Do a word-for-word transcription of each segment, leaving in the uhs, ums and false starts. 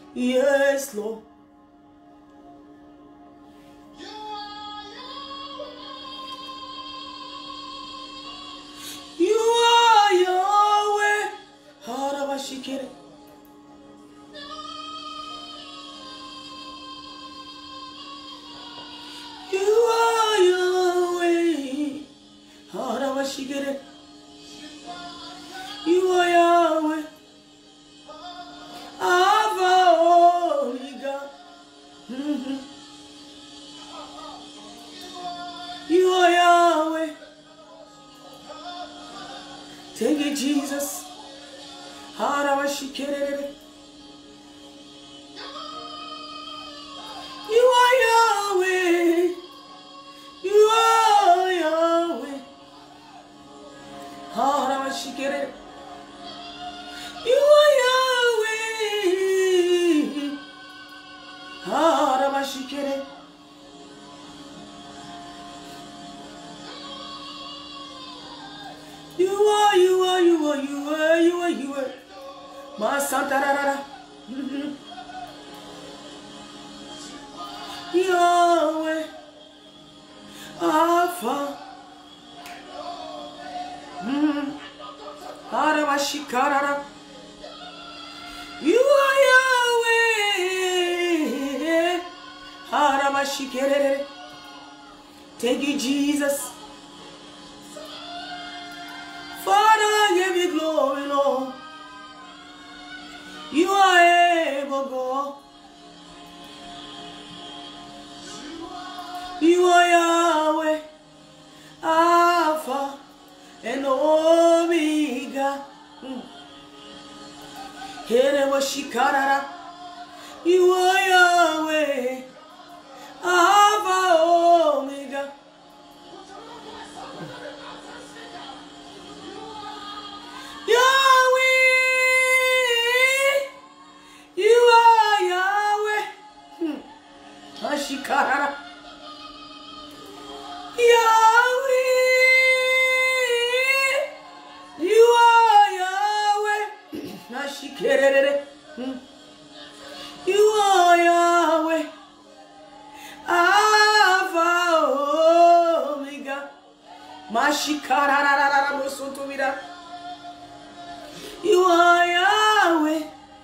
Yes, Lord. You are Yahweh. Harabashikere. You are Yahweh. Harabashikere. You are Yahweh. Alpha Omega. Mm-hmm. You are Yahweh. Take it, Jesus. Harabashikere. You are Yahweh. You are Yahweh. Harabashikere. You are Yahweh. Harabashikere. You are, you are, you are, you are, you are, you are. Ma Santa Rara. Yahweh. Alpha. Harabashikarara. You are Yahweh. Harabashikere. Thank you, Jesus. Father, I give you glory, Lord. You are able, God. You are Yahweh, Alpha and Omega. Mm. You are Yahweh, Alpha, Omega. Yahweh, you are Yahweh. Hmm. Ashikarara. Yahweh, you are Yahweh. Ashikerere. Hmm. You are Yahweh, Alpha, Omega. Mashikarara mosuntumira. You are Yahweh,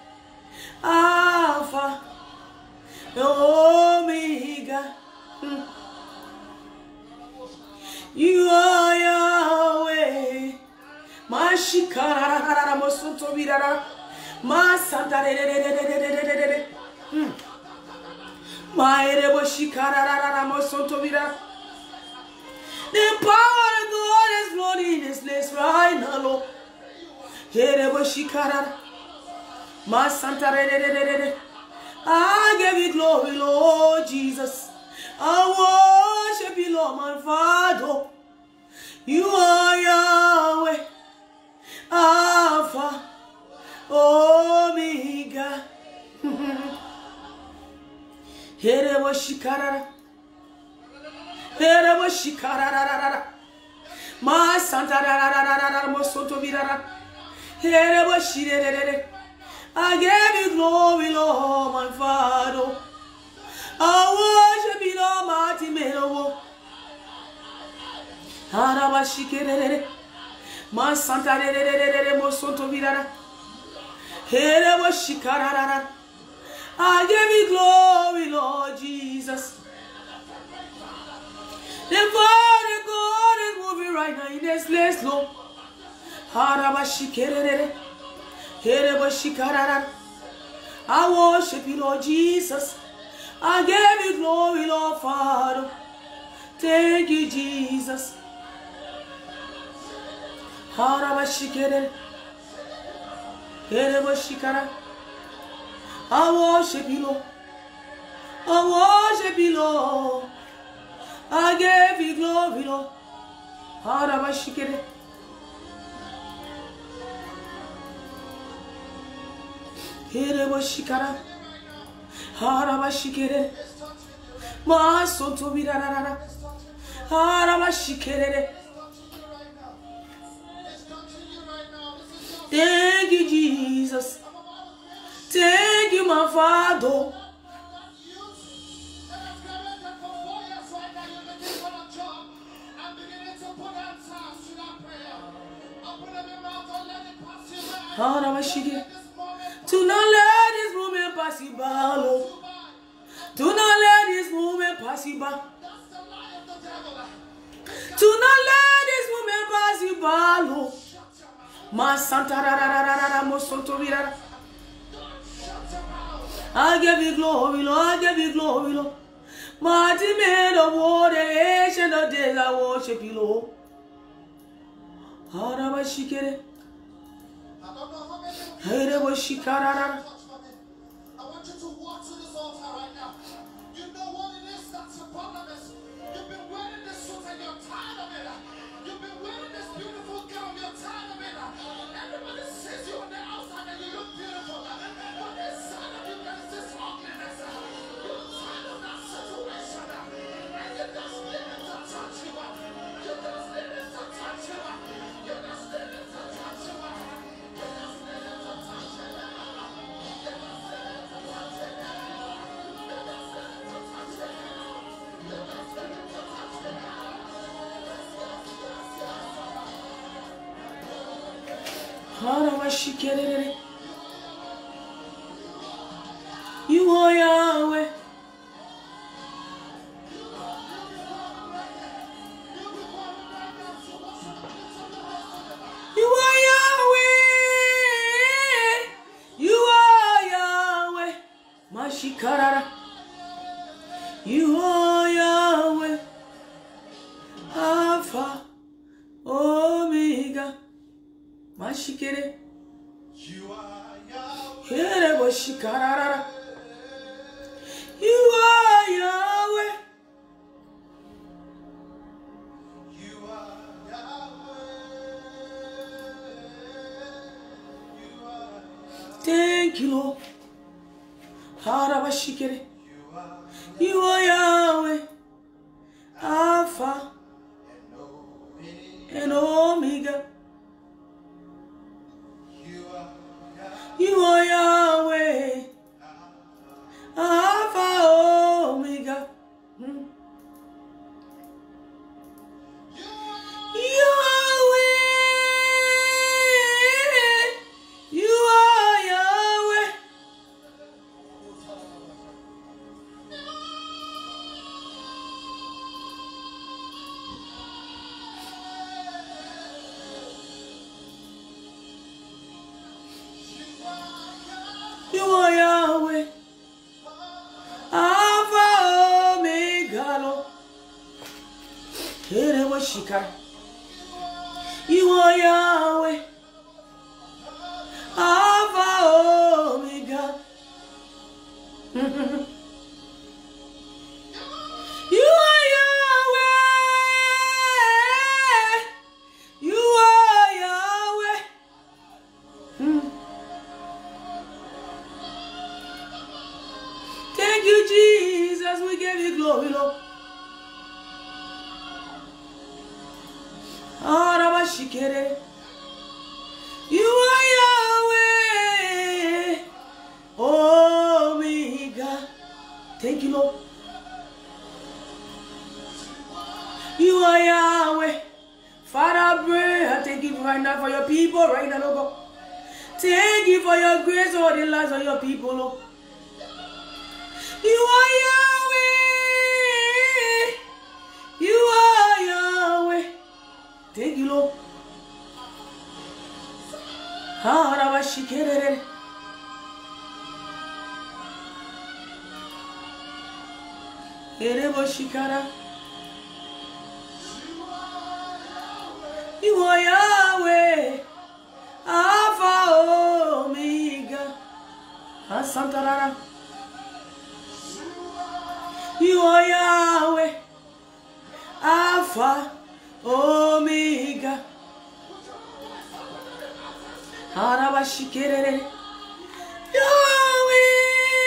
Alpha, Omega. Hmm. You are Yahweh, Mashikarara mosuntumira. Ma Santa Rere. Ma Erebo Shikarara mosuntumira. The power of God is flowing in this place right now, Lord. Ma Santa Rere. I give you glory, Lord Jesus. I worship you, Lord, my Father. You are Yahweh, Alpha, Omega. Herebo Shikarara. Herebo Shikarara. Ma Santa Rara Mosoto Virara. Herebo Shirere. I give you glory, Lord, my Father. I worship you, Lord, mighty Melo. Harabashikere. Ma Santa Rere Mosoto Virara. Herebo Shikarara. I give you glory, Lord Jesus. The Father God is moving right now in this place, Lord. Harabashikere. Herebo Shikarara. I worship you, Lord Jesus. I give you glory, Lord Father. Thank you, Jesus. Harabashikere. Herebo Shikara. I worship you, Lord. I worship you, Lord. I give you glory, Lord. Harabashikere. Herebo Shikara. Harabashikere. Ma Soto Virara. Harabashikere. Thank you, Jesus. Thank you, my Father. Impossible. To not let this moment pass you by. Do not let this moment pass you by. Do not let this moment pass you by, Lord. Ma Santa Mosonto. I give you glory, Lord. I give you glory, Lord. Mighty man of war, the ancient of days, I worship you, Lord. Harabashikere. Harabashikara. I want you to walk to this altar right now. You know what it is that's the problem is. You've been wearing this suit and you're tired of it. You've been wearing this beautiful gown, you're tired of it. Everybody sees you on the outside and you look beautiful. But inside of you there's this ugliness. You're tired of that situation. And you just need it to touch you. You just need it to touch you. You just need it to touch you. You just need it to touch you. You are Yahweh. You are Yahweh. You are Yahweh. Mashikarara. You are Yahweh. Alpha, Omega. Mashikere. You are Yahweh. Here Boshikarara. You are Yahweh. You are Yahweh. You are Yahweh. Thank you, Lord. Harabashikere. You are You are Yahweh. Alpha and Omega. You are Yahweh. You are Yahweh. Alpha, Omega. Hmm. Yahweh. You are Yahweh. You are Yahweh. Alpha, Omega, Lord. Here was Shikar. You are Yahweh. Alpha, Omega. You are Yahweh. You are Yahweh. Hmm. Thank you, Jesus. We give you glory, Lord. Arabashikere. You are Yahweh. Omega. Thank you, Lord. You are Yahweh. Father, I pray. I thank you right now for your people right now, Lord God. Thank you for your grace over the lives of your people, Lord. You are Yahweh. You are Yahweh. Thank you, Lord. Harabashikere. Ereboshikara. You are Yahweh. Alpha, Omega. Santarara. You are Yahweh. Alpha, Omega. Arabashikere. Yahweh.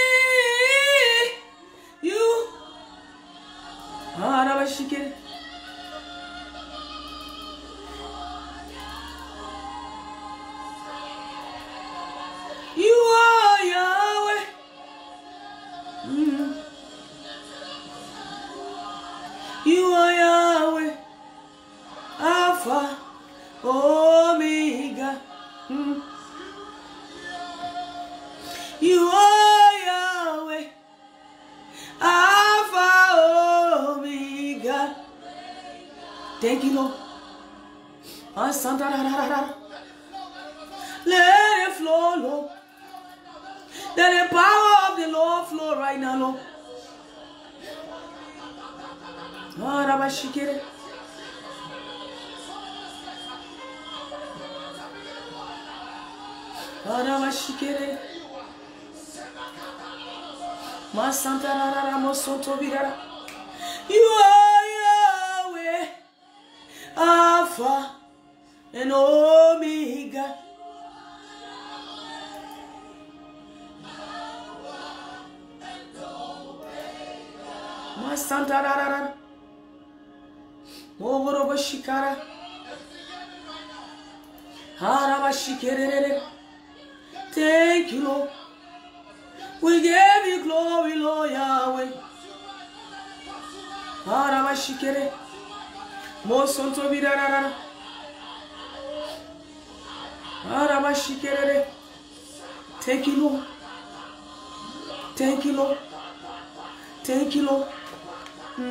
You. Arabashikere. You are Yahweh. Thank you, Lord. Ah, Santa, da, da, da, da. Let it flow, Lord. Let the power of the Lord flow right now, Lord. Ah, Rabashikere. Ah, Rabashikere. Ma Santa, da, da, da, mo sonto vidara. You are Yahweh, Alpha and Omega. Ma Santa, da, da, da. Mo borobo shikara. Harabashikere. Thank you, Lord. We give you glory, Lord Yahweh. Harabashikere. Mo sonto vidara. Harabashikere. Thank you, Lord. Thank you, Lord. Thank you, Lord. Mm.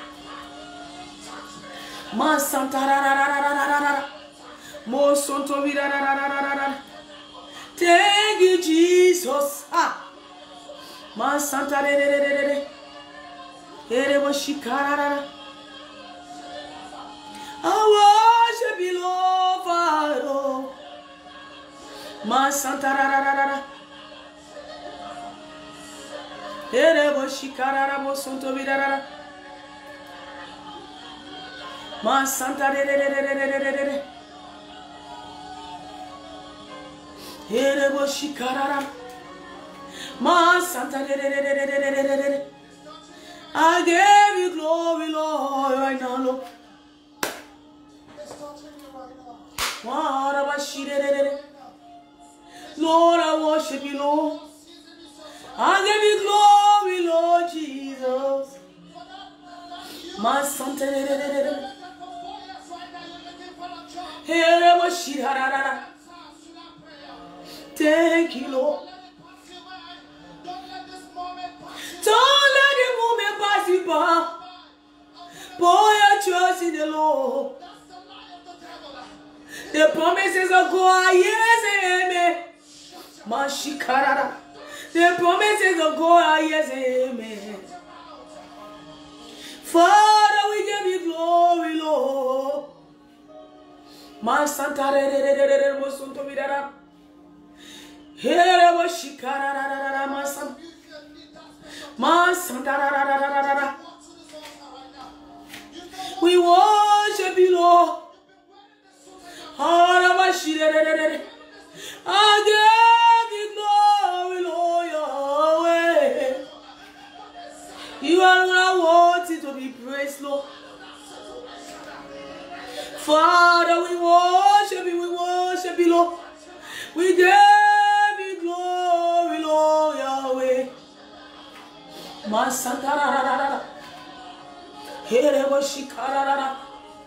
Ma Santa, ra, ra, ra, ra, ra, ra, ra. Mo sonto vidara, ra, ra, ra, ra, ra. Thank you, Jesus. Ah. Ma Santa, re, re, re, re, re. Ere mo shikara, ra, ra. I worship you, Lord, Father. Ma Santa, ra, ra, ra, ra, ra. Ere mo shikara, ra, mo sonto vidara, ra. Ma Santa, re, re, re, re, re, re, re, re, re. Ere mo shikara, ra. Ma Santa, re, re, re, re, re, re, re, re, re. I give you glory, Lord, right now, Lord. Lord, I worship you, Lord. I give you glory, Lord Jesus. My son, thank you, Lord. Don't let the moment pass you by. Pour your trust in the Lord. The promises of God, yes and amen. Mashikarara. The promises of God are yes and amen. Father, we give you glory, Lord. Ma Santa re re re re re re mo sunto vidara. Here mo shikarara ma Santa. Ma Santa ra ra ra ra ra ra. We worship you, Lord. I give you glory, Lord Yahweh. You are not worthy to be praised, Lord. Father, we worship you, we worship you, Lord. We give you glory, Lord Yahweh. Ma Santa ra ra ra ra. Here mo shikara ra ra.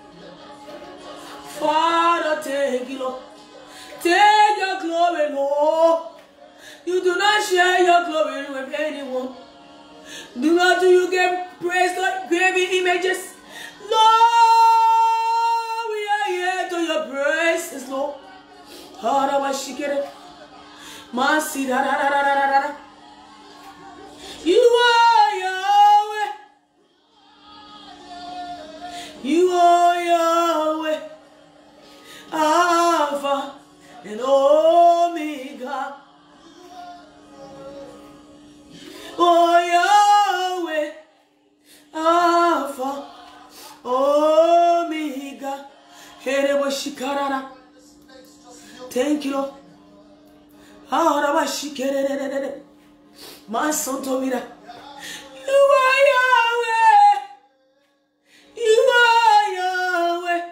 Father, thank you, Lord. Take your glory, Lord. You do not share your glory with anyone. Do not do you give praise to graven images. Lord, we are here to your praises, Lord. You are Yahweh. You are Yahweh. Alpha and Omega. Oh Yahweh, Alpha, Omega. Thank you, Lord. My son told me that you are Yahweh. You are Yahweh.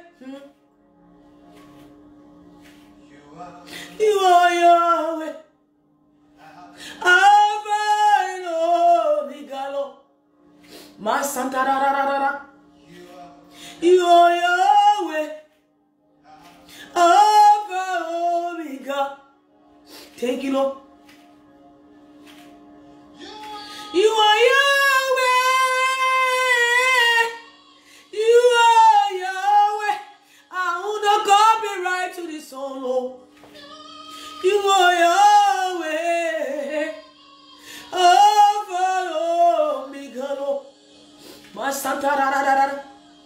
You are Yahweh. Alpha and Omega, Lord. My Santa ra ra ra ra. You are Yahweh. Alpha and Omega. Thank you, Lord. You are Yahweh. You are Yahweh. so low. You are Yahweh. Alpha Omega, Lord. My Santa, da, da, da, da.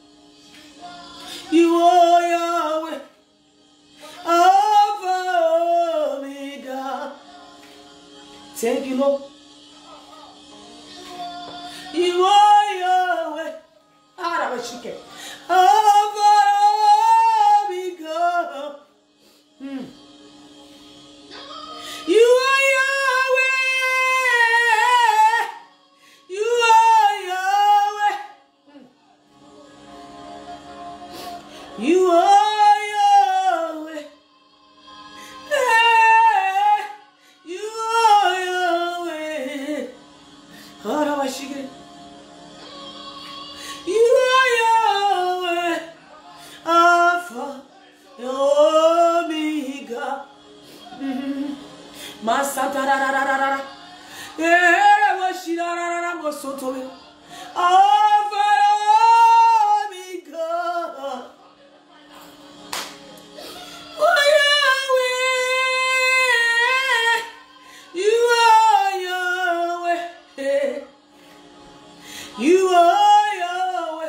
You are Yahweh. Alpha Omega. Thank you, Lord. You are Yahweh. Arabashike. Alpha Omega. Hmm. You are Yahweh. You are Yahweh. You are Yahweh. Hey, you are Yahweh. Arabashike. You are Yahweh. Alpha Omega. Mm-hmm. Masanta ra ra ra ra ra. Eh, washira ra ra ra mosoto. Alpha Omega. Oh Yahweh, you are Yahweh. You are Yahweh.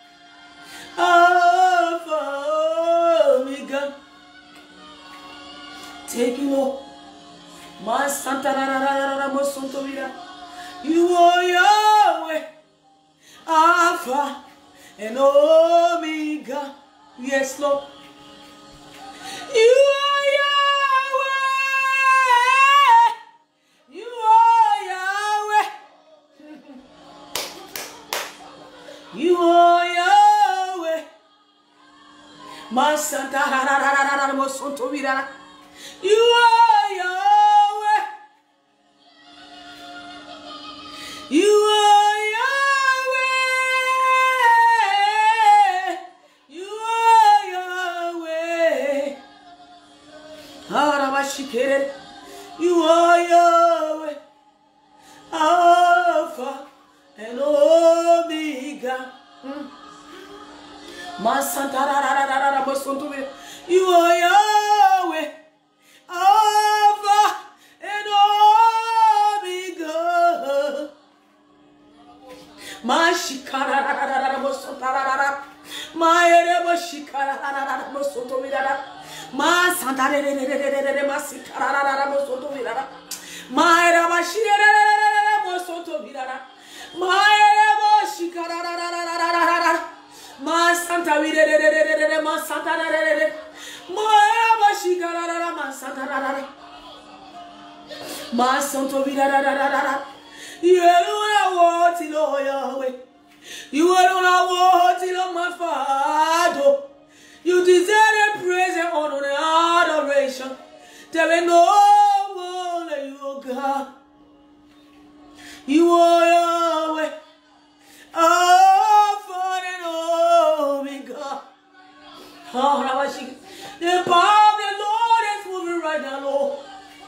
Alpha Omega. Take you, Lord. My Santa ra ra ra ra ra mosoto vida. You are Yahweh, Alpha and Omega. Yes, Lord. You are Yahweh. You are Yahweh. You are Yahweh. My Santa ra ra ra ra ra mosoto vida. You are Yahweh. You are Yahweh. You are Yahweh. Arabashikere. You are Yahweh. Alpha and Omega. Ma Santa ra ra ra ra ra mosoto vida. You are Yahweh. Alpha and Omega. Ma shikara ra ra ra ra mosoto ra ra ra. Ma erebo shikara ra ra ra mosoto vida. Ma Santa re re re re re re ma shikara ra ra ra mosoto vida. Ma erebo shikara ra ra ra ra mosoto vida. Ma erebo shikara ra ra ra ra ra ra. Ma Santa re re re re re re ma Santa re re re. Ma erebo shikara ra ra ma Santa ra ra ra. Ma Santo vida ra ra ra ra. You alone are worthy, Lord Yahweh. You alone are worthy, Lord my Father. You deserve the praise and honor and adoration. There is no one like you, God. You are Yahweh, Alpha and Omega. The power of the Lord is moving right now, Lord.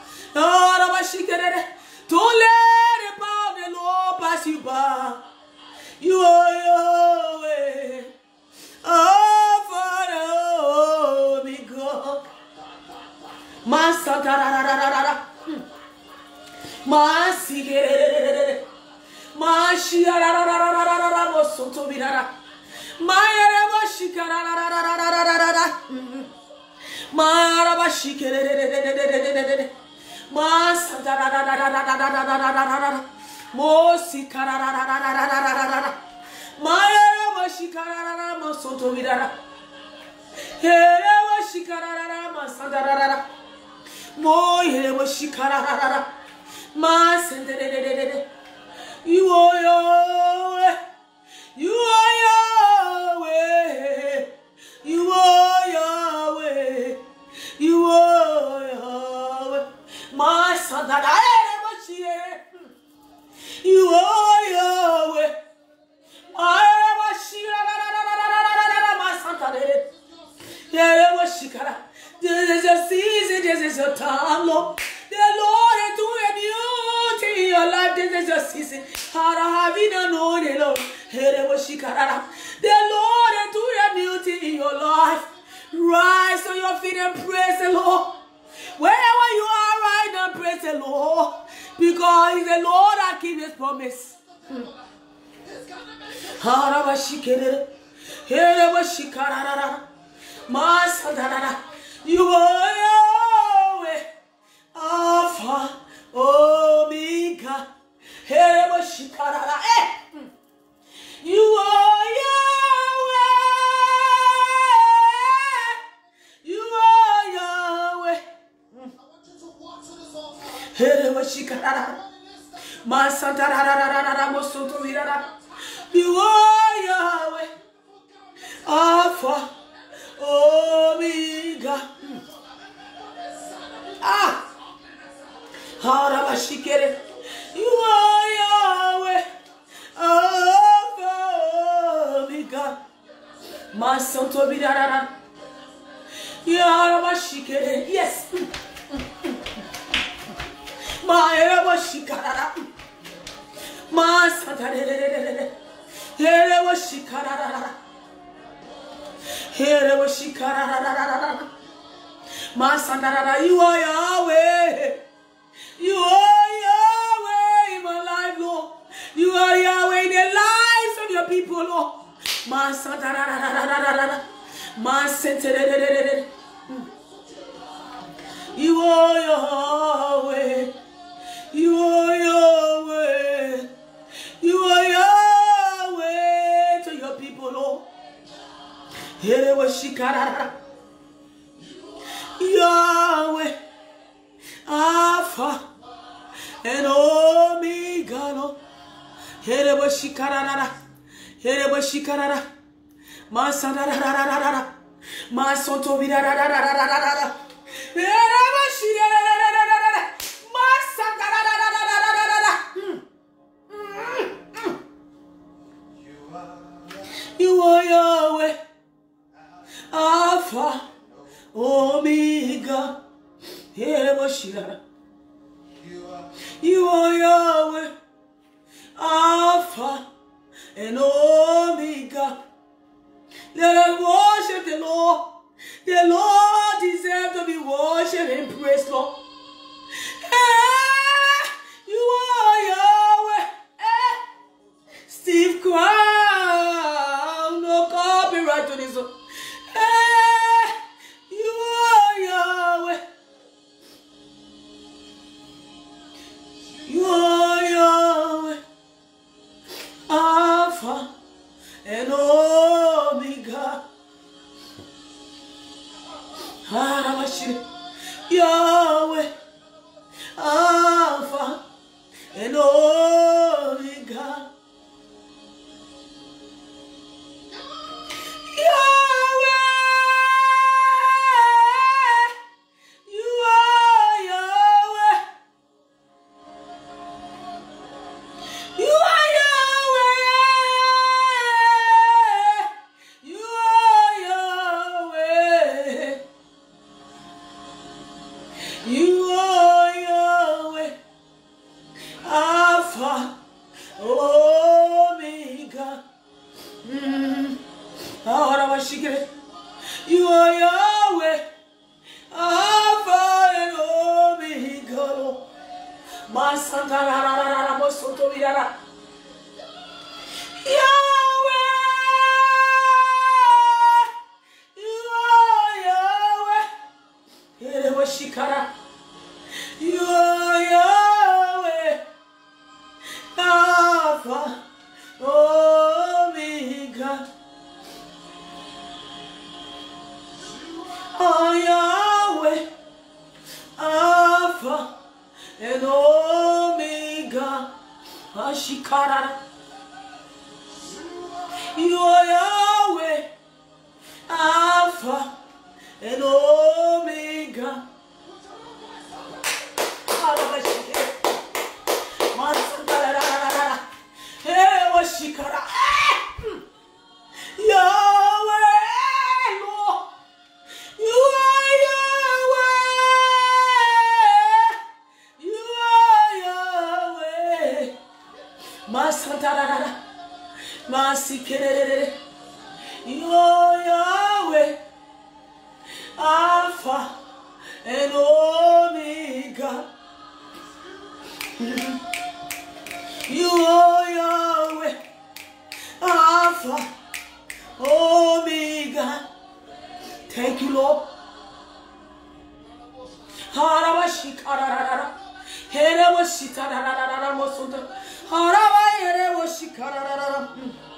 Don't let the power of the Lord pass you by. You are Yahweh, Alpha and Omega. Ma Santa ra ra ra ra ra. Ma sigere. Ma shia ra ra ra ra ra ra ra mosoto birara. Ma ere ma shikara ra ra ra ra ra ra ra ra. Ma ra ba shikere. Ma Santa ra ra ra ra ra ra ra ra ra ra ra. Mo sikara ra ra ra ra ra ra ra ra. Ma ere ma shikara ra ra mosoto birara. Ere ma shikara ra ra ma Santa ra ra ra. Mo ere ma shikara ra ra ra. Ma Santa re re re re. You are Yahweh. You are Yahweh. You are Yahweh. You are Yahweh. My son, that I am a cheer. You are Yahweh. I am a cheer. My son, that I am a cheer. This is your season. This is your time, Lord. The Lord is doing new thing in your life. This is your season. How have you not known it, Lord? The Lord is doing a new thing in your life. Rise on your feet and praise the Lord. Wherever you are right now, praise the Lord. Because He's the Lord that keeps His promise. You are Yahweh, Alpha, Omega. You are Yahweh. You are Yahweh. I want you to walk to this altar. You are Yahweh, Alpha, Omega. Ah, you are Yahweh, Alpha, Omega. My son to be that. Yes. My Shikara. My Santa. Here was Shikara. Here was Shikara. My Santa, you are Yahweh. You are Yahweh in my life, Lord. You are Yahweh in the lives of your people, Lord. My Santa. My Santa. You are Yahweh. You are Yahweh. You are Yahweh to your people, Lord. Here was Shikara. Yahweh, Alpha and Omega, Lord. Here was Shikara. Here was Shikara. My son, my son to be that. You are Yahweh, Alpha, Omega. You are Yahweh, Alpha and Omega. Let us worship the Lord. The Lord deserves to be worshipped and praised, Lord. Hey, you are Yahweh. Hey. Steve Crown, no copyright to this one. Hey, you are Yahweh. You are Yahweh, Alpha and Omega. Yahweh, Alpha and Omega. Yahweh, you are Yahweh. You are Yahweh. You are Yahweh. You are Yahweh, Alpha, Omega. Mm. You are Yahweh, Alpha and Omega. My Santa, Yahweh, you are Yahweh. Here was Shikara. You are Yahweh, Alpha, Omega. Oh Yahweh, Alpha and Omega. Ashikara. You are Yahweh, Alpha and Omega. Yahweh, Lord, you are Yahweh, you are Yahweh. Masantara, Masikere, you are Yahweh, Alpha and Omega. You are Yahweh, Alpha, Omega. Thank you, Lord. Harabashikarara. Herewashikarara mosunta. Harabayerewashikarara.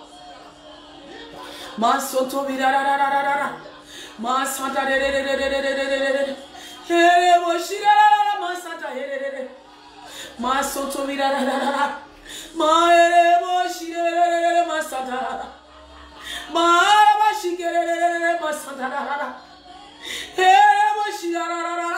Masoto virarara. Masanta re re re re re re re re. Herewashirara masanta re re re. Masoto virarara. Maerewashirara masanta. Marabashikere masanta. Herewashirara.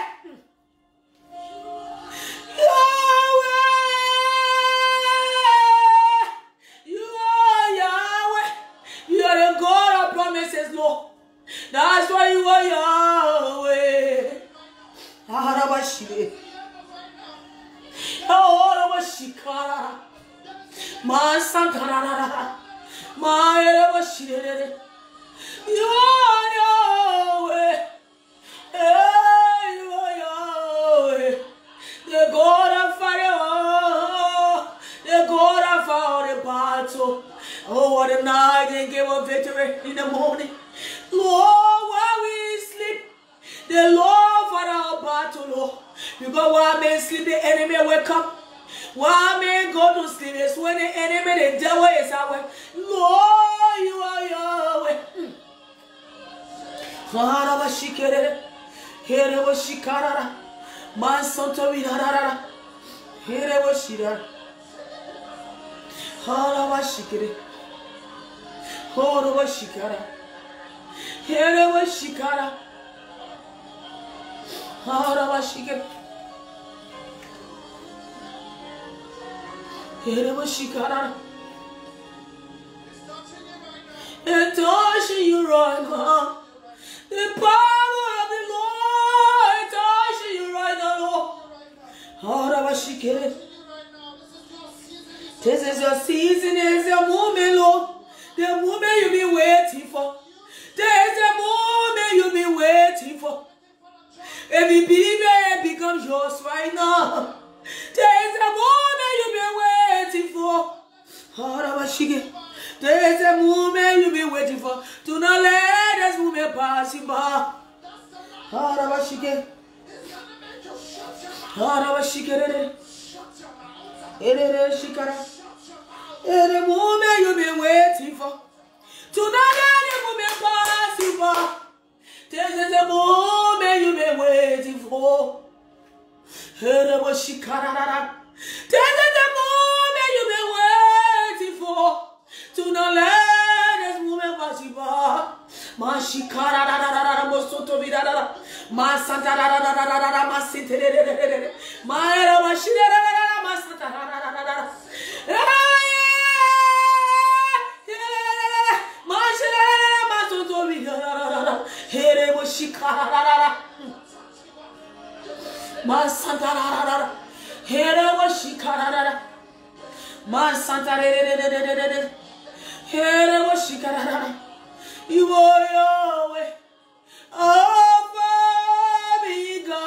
That's why you are Yahweh. Arabashire. Arabashikara. Ma santarara. Ma arabashire. You are Yahweh. Hey, you are Yahweh. The God of fire. The God of all the battle. Oh, what a night they gave a victory in the morning. Lord, while we sleep, the Lord for our battle, Lord. Because while men sleep, the enemy wake up. While men go to sleep, it's when the enemy, the devil is awake. Lord, you are Yahweh. Harabashikere, Herewashikarara, Mansantovirara, Herewashira, Harabashikere, Horabashikara. Herewashikara. Harabashikara. Herewashikara. And touching you right now. The power of the Lord touching you right now, Lord. Harabashikara. This is your season, this is your moment, Lord. The moment you've been waiting for. There's a moment you've been waiting for. Every baby becomes yours right now. There's a moment you've been waiting for. There's a moment you've been waiting for. Do not let this moment pass you by. Every moment you've been waiting for. Do not let the moment pass you by. This is the moment you've been waiting for. This is the moment you've been waiting for. Do not let this moment pass you by. Mashikara mosoto vidara. Masanta masite. Maera mashira masanta. Herewashikara. Masanta. Herewashikara. Masanta. Herewashikara. You are Yahweh. Alpha, Omega.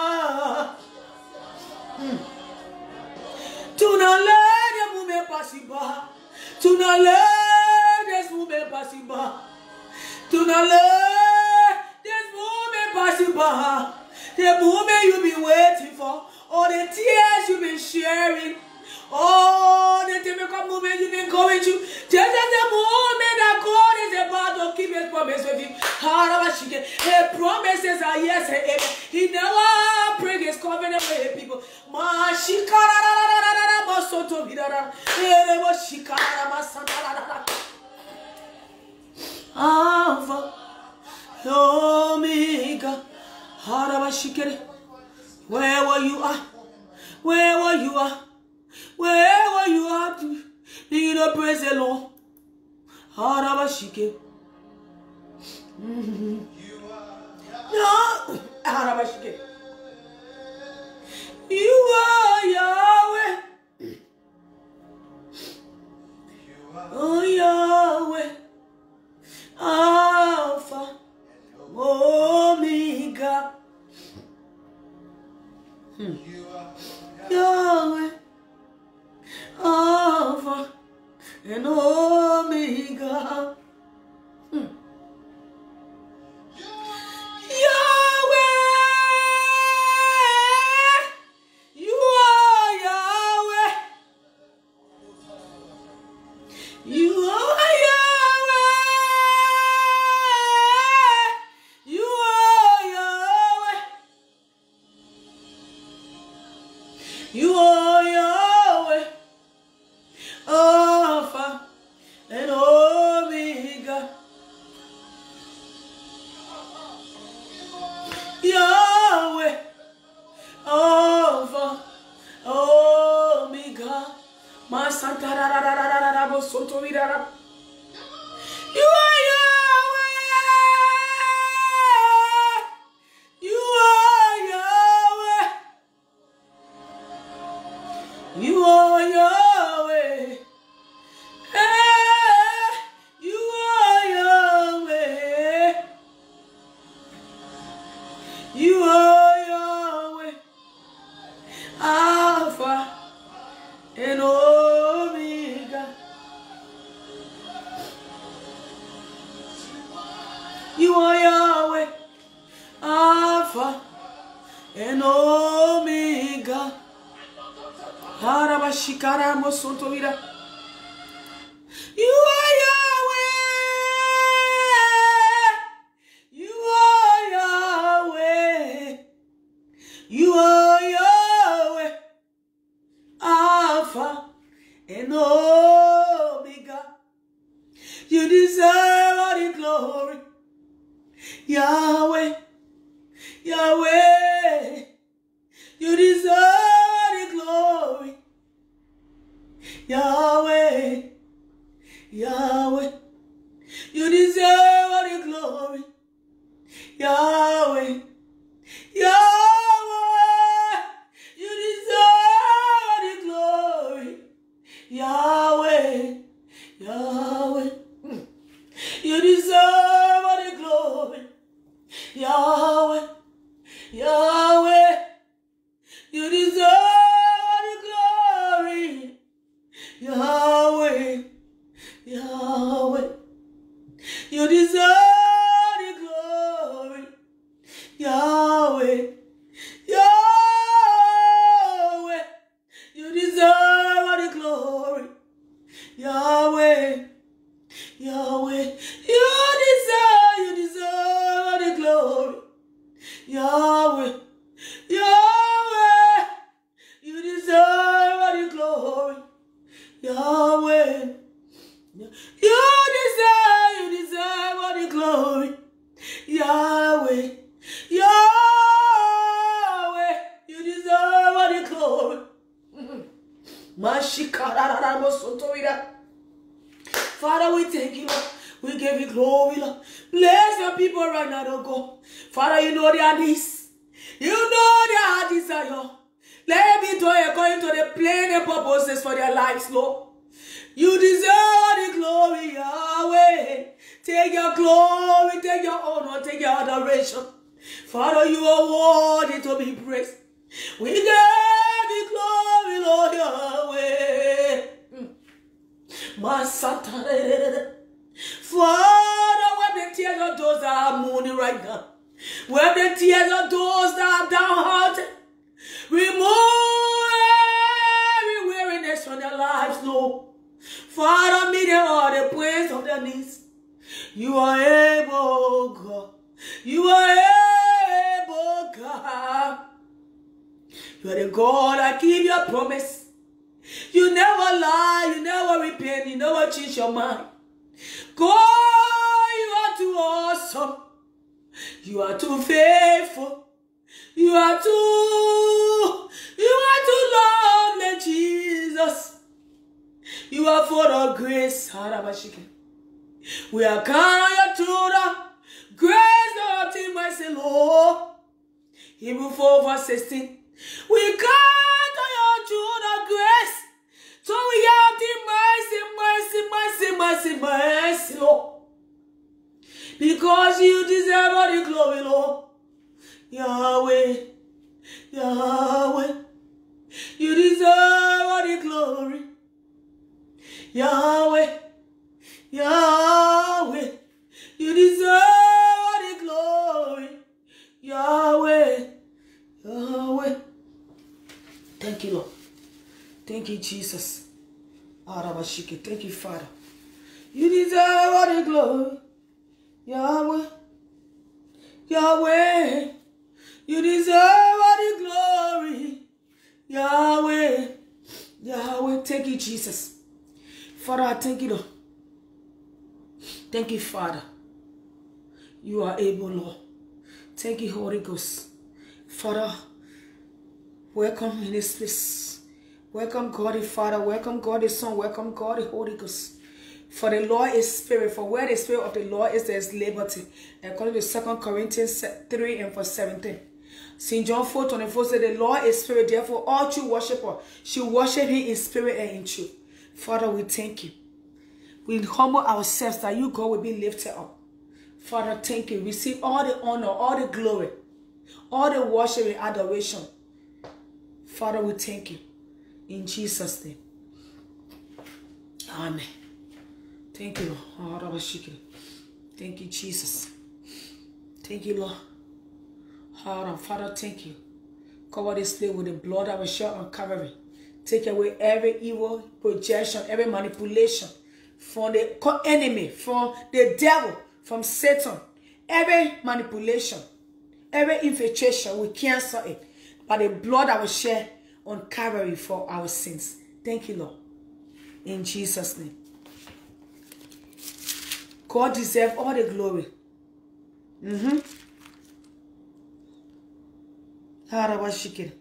Do not let the moment pass you by. Do not let this moment pass you by. Do not let this moment pass you by. The moment you've been waiting for. All the tears you've been sharing. All the difficult moments you've been going through. This is the moment that God is about to keep his promise with you. His promises are yes and amen. He never breaks his covenant with his people. Alpha, Omega. Wherever you are, wherever you are, wherever you are, begin to praise the Lord. Harabashike. No, Harabashike. You are Yahweh. Oh Yahweh, Alpha, Omega. You are Yahweh, Alpha and Omega. Yahweh, Alpha, Omega. My Santa, you are Yahweh. You are Yahweh. You are Yahweh. Hey, you are Yahweh. You are Yahweh. Alpha and Omega. You are Yahweh, Alpha and Omega. Harabashikara mosontovira. You are Yahweh. You are Yahweh. You are Yahweh, Alpha and Omega. You deserve all the glory. Yahweh, Yahweh, you deserve the glory. Yahweh, Yahweh, you deserve all the glory. Yahweh, Yahweh, you deserve the glory. Yahweh, Yahweh, you deserve all the glory. Yahweh, Yahweh, you deserve the glory. Yahweh, Yahweh, you deserve the glory. Yahweh, Yahweh, you deserve the glory. Yahweh, Yahweh, you deserve, you deserve the glory. Yahweh, Yahweh, you deserve the glory. Yahweh, you deserve, you deserve the glory. Yahweh, Yahweh, you deserve the glory. Father, we thank you, Lord. We give you glory, Lord. Bless your people right now, Lord God. Father, you know their needs. You know their heart desire. Let me do it according to the plan and purposes for their lives, Lord. You deserve the glory, Yahweh. Take your glory, take your honor, take your adoration. Father, you are worthy to be praised. We give you glory, Lord Yahweh. My Satan. Father, wipe the tears of those that are mourning right now. Wipe the tears of those that are downhearted. Remove every weariness from their lives, Lord. Father, meet them all the praise of their needs. You are able, God. You are able, God. You are the God that keep your promise. You never lie, you never repent, you never change your mind. God, you are too awesome. You are too faithful. You are too, you are too lovely, Jesus. You are full of grace. We are kind on your children. Grace, Lord, in mercy, Lord. Hebrew four, verse sixteen. We count on your children, grace. So we have the mercy, mercy, mercy, mercy, mercy, Lord. Because you deserve all the glory, Lord. Yahweh, Yahweh, you deserve all the glory. Yahweh, Yahweh, you deserve all the glory. Yahweh, Yahweh. Thank you, Lord. Thank you, Jesus. Thank you, Father. You deserve all the glory. Yahweh, Yahweh, you deserve all the glory. Yahweh, Yahweh, thank you, Jesus. Father, I thank you, Lord. Thank you, Father. You are able, Lord. Thank you, Holy Ghost. Father, welcome in this place. Welcome, God the Father. Welcome, God the Son. Welcome, God the Holy Ghost. For the Lord is spirit. For where the spirit of the Lord is, there is liberty. According to Second Corinthians three and verse seventeen. Saint John four twenty-four said, the Lord is spirit. Therefore, all true worshippers should worship him in spirit and in truth. Father, we thank you. We humble ourselves that you, God, will be lifted up. Father, thank you. Receive all the honor, all the glory, all the worship and adoration. Father, we thank you. In Jesus' name. Amen. Thank you, Lord. Thank you, Jesus. Thank you, Lord. Father, thank you. Cover this place with the blood that was shed on Calvary. Take away every evil projection, every manipulation from the enemy, from the devil, from Satan. Every manipulation, every infiltration, we cancel it by the blood that was shed on Calvary for our sins. Thank you, Lord. In Jesus' name. God deserves all the glory. Mm-hmm. Harabashikiri.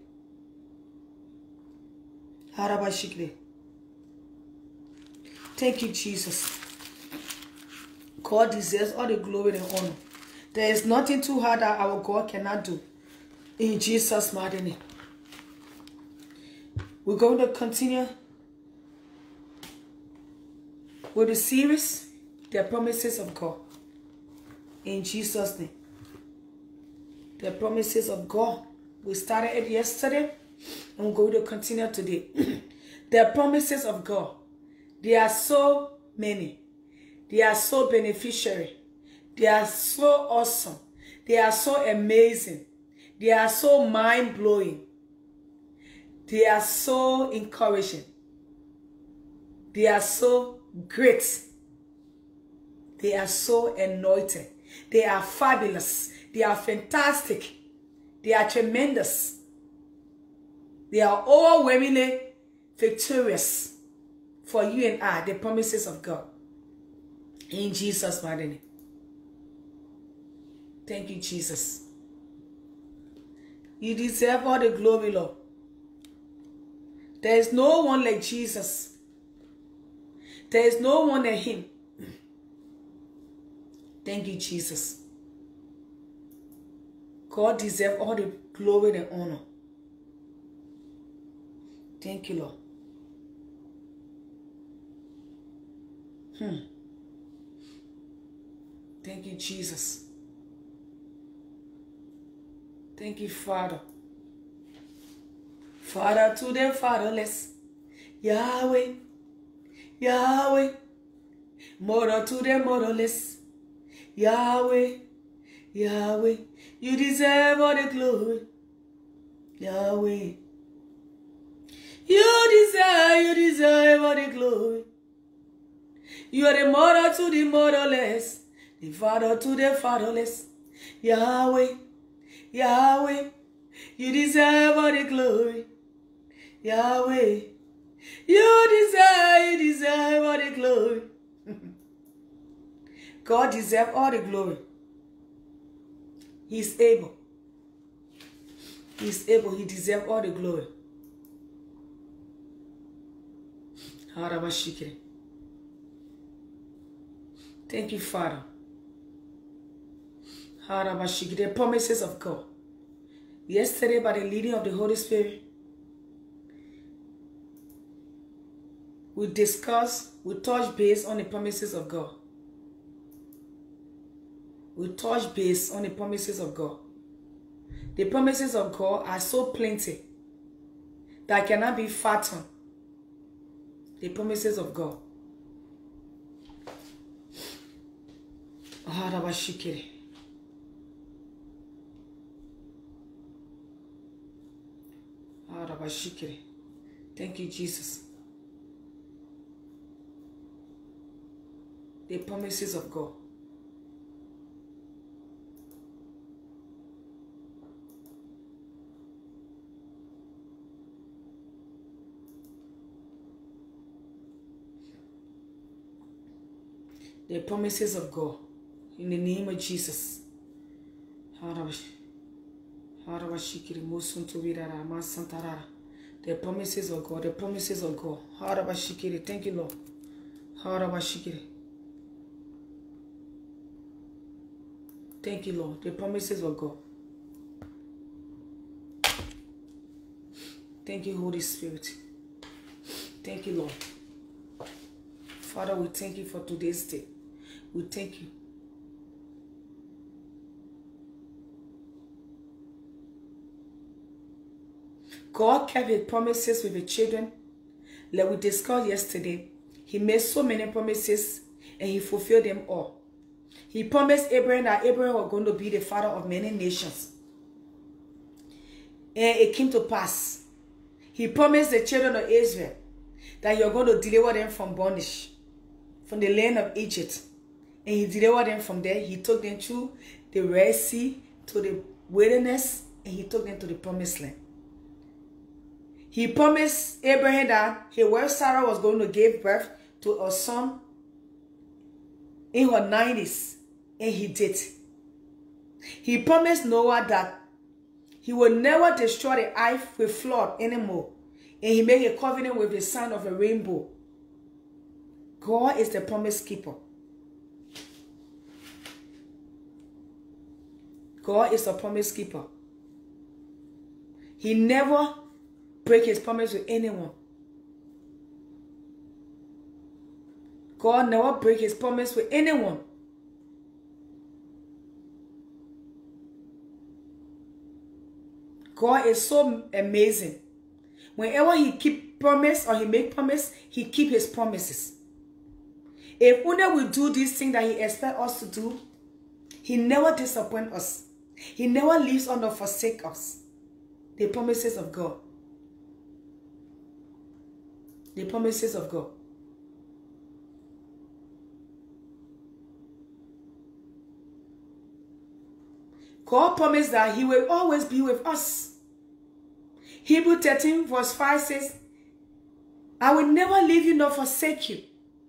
Harabashikiri. Thank you, Jesus. God deserves all the glory and honor. There is nothing too hard that our God cannot do. In Jesus' mighty name. We're going to continue with the series, The Promises of God. In Jesus' name. The Promises of God. We started it yesterday and we're going to continue today. The promises of God. They are so many. They are so beneficiary. They are so awesome. They are so amazing. They are so mind-blowing. They are so encouraging. They are so great. They are so anointed. They are fabulous. They are fantastic. They are tremendous. They are overwhelmingly victorious for you and I, the promises of God. In Jesus' mighty name. Thank you, Jesus. You deserve all the glory, Lord. There is no one like Jesus. There is no one like him. Thank you, Jesus. God deserves all the glory and honor. Thank you, Lord. Hmm. Thank you, Jesus. Thank you, Father. Father to the fatherless. Yahweh. Yahweh. Mother to the motherless. Yahweh. Yahweh. You deserve all the glory. Yahweh. You deserve, you deserve all the glory. You are the mother to the motherless, the father to the fatherless. Yahweh, Yahweh, you deserve all the glory. Yahweh, you deserve, you deserve all the glory. God deserves all the glory. He is able. He is able. He deserves all the glory. Thank you, Father. The promises of God. Yesterday, by the leading of the Holy Spirit, we discussed, we touched base on the promises of God. We touched base on the promises of God. The promises of God are so plenty that cannot be fathomed. The promises of God. Thank you, Jesus. The promises of God. The promises of God. In the name of Jesus. The promises of God. The promises of God. Thank you, Lord. Thank you, Lord. The promises of God. Thank you, Holy Spirit. Thank you, Lord. Father, we thank you for today's day. We thank you. God kept his promises with the children. Like we discussed yesterday, he made so many promises and he fulfilled them all. He promised Abraham that Abraham was going to be the father of many nations. And it came to pass. He promised the children of Israel that you're going to deliver them from bondage, from the land of Egypt. And he delivered them from there. He took them through the Red Sea to the wilderness, and he took them to the promised land. He promised Abraham that his wife Sarah was going to give birth to a son in her nineties, and he did. He promised Noah that he will never destroy the earth with flood anymore, and he made a covenant with the sign of a rainbow. God is the promise keeper. God is a promise keeper. He never break his promise with anyone. God never break his promise with anyone. God is so amazing. Whenever he keep promise or he make promise, he keep his promises. If only we do this thing that he expects us to do, he never disappoints us. He never leaves or nor forsake us. The promises of God. The promises of God. God promised that he will always be with us. Hebrews thirteen verse five says, I will never leave you nor forsake you.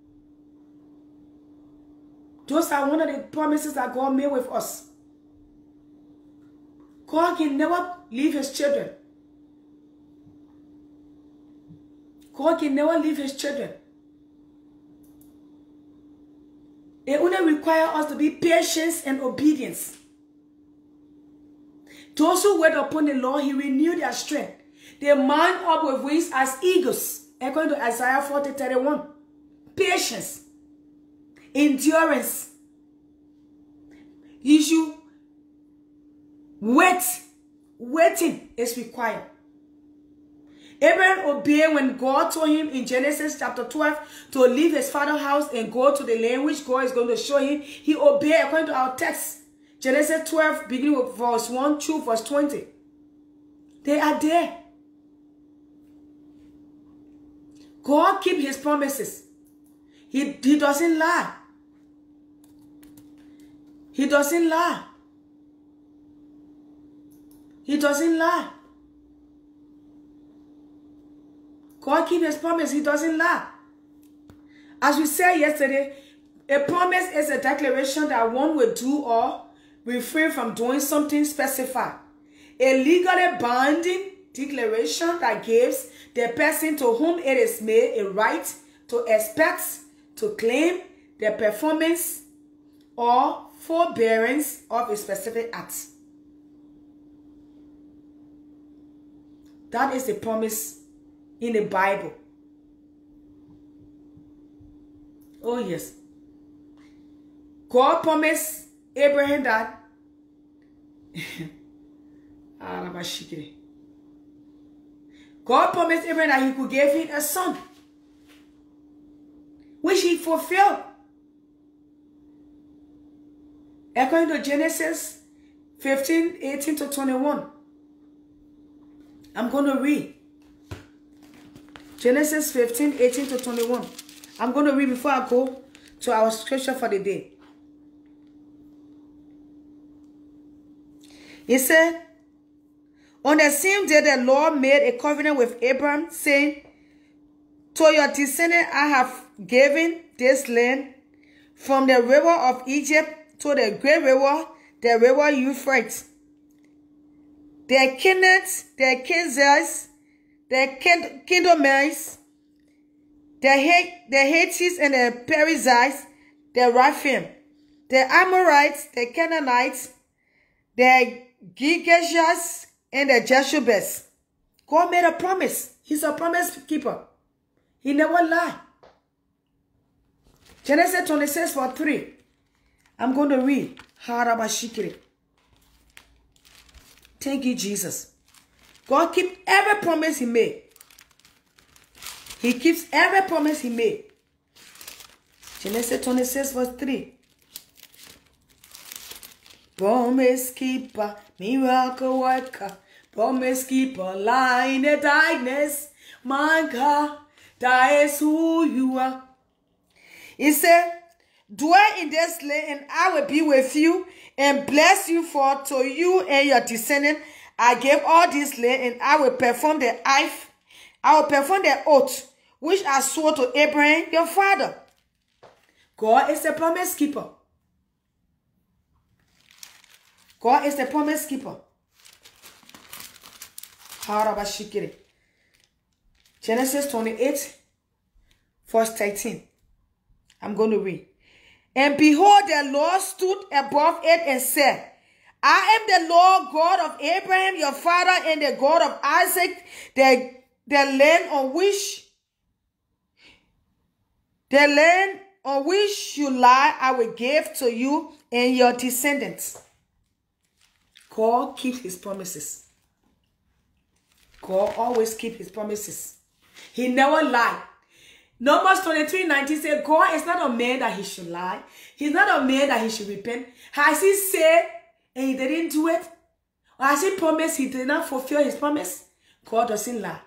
Those are one of the promises that God made with us. God can never leave his children. God can never leave his children. It only requires us to be patient and obedience. Those who wait upon the Lord, he renewed their strength. They mount up with wings as eagles, according to Isaiah forty thirty-one. Patience, endurance. You should wait. Waiting is required. Abraham obeyed when God told him in Genesis chapter twelve to leave his father's house and go to the land which God is going to show him. He obeyed according to our text. Genesis twelve, beginning with verse one to verse twenty. They are there. God keeps his promises. He, he doesn't lie. He doesn't lie. He doesn't lie. God keeps his promise. He doesn't lie. As we said yesterday, a promise is a declaration that one will do or refrain from doing something specified. A legally binding declaration that gives the person to whom it is made a right to expect, to claim the performance or forbearance of a specific act. That is the promise in the Bible. Oh yes. God promised Abraham that God promised Abraham that he could give him a son, which he fulfilled. According to Genesis fifteen, eighteen to twenty-one. I'm going to read. Genesis fifteen, eighteen to twenty-one. I'm going to read before I go to our scripture for the day. He said, on the same day the Lord made a covenant with Abraham, saying, to your descendant I have given this land, from the river of Egypt to the great river, the river Euphrates. The Kenites, the Kenzites, the Kendomites, the Hittites and the Perizzites, the Rephaim, the Amorites, the Canaanites, the Girgashites, and the Jeshubites. God made a promise. He's a promise keeper. He never lied. Genesis twenty-six for three. I'm going to read. Harabashikiri. Thank you, Jesus. God keeps every promise he made. He keeps every promise he made. Genesis twenty-six verse three. Promise keeper, miracle worker, promise keeper, light in the darkness. My God, that is who you are. He said, dwell in this land and I will be with you and bless you, for to you and your descendants I gave all this land, and I will perform the oath. I will perform the oath which I swore to Abraham your father. God is the promise keeper. God is the promise keeper. Harabashikiri. Genesis twenty-eight, verse thirteen. I'm going to read. And behold, the Lord stood above it and said, I am the Lord God of Abraham your father, and the God of Isaac. The, the land on which the land on which you lie, I will give to you and your descendants. God keeps his promises. God always keeps his promises. He never lied. Numbers twenty-three nineteen says, God is not a man that he should lie. He's not a man that he should repent. Has he said and he didn't do it? Or has he promised he did not fulfill his promise? God doesn't lie.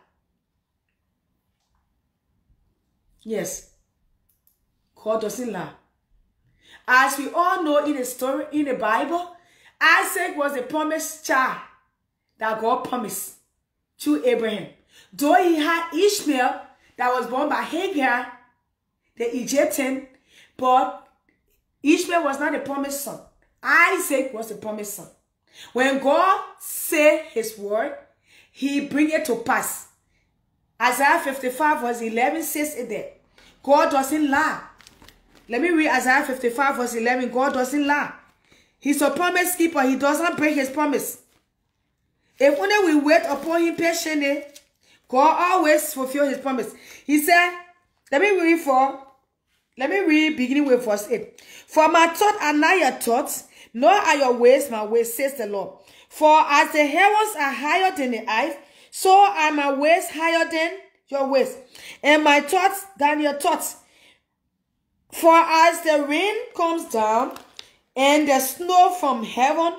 Yes. God doesn't lie. As we all know in the story, in the Bible, Isaac was the promised child that God promised to Abraham. Though he had Ishmael that was born by Hagar, the Egyptian, but Ishmael was not the promised son. Isaac was the promised son. When God said his word, he bring it to pass. Isaiah fifty-five verse eleven says it there. God doesn't lie. Let me read Isaiah fifty-five verse eleven. God doesn't lie. He's a promise keeper. He does not break his promise. If only we wait upon him patiently, God always fulfill his promise. He said, let me read for, let me read beginning with verse eight. For my thoughts are not your thoughts, nor are your ways my ways, says the Lord. For as the heavens are higher than the earth, so are my ways higher than your ways, and my thoughts than your thoughts. For as the rain comes down, and the snow from heaven,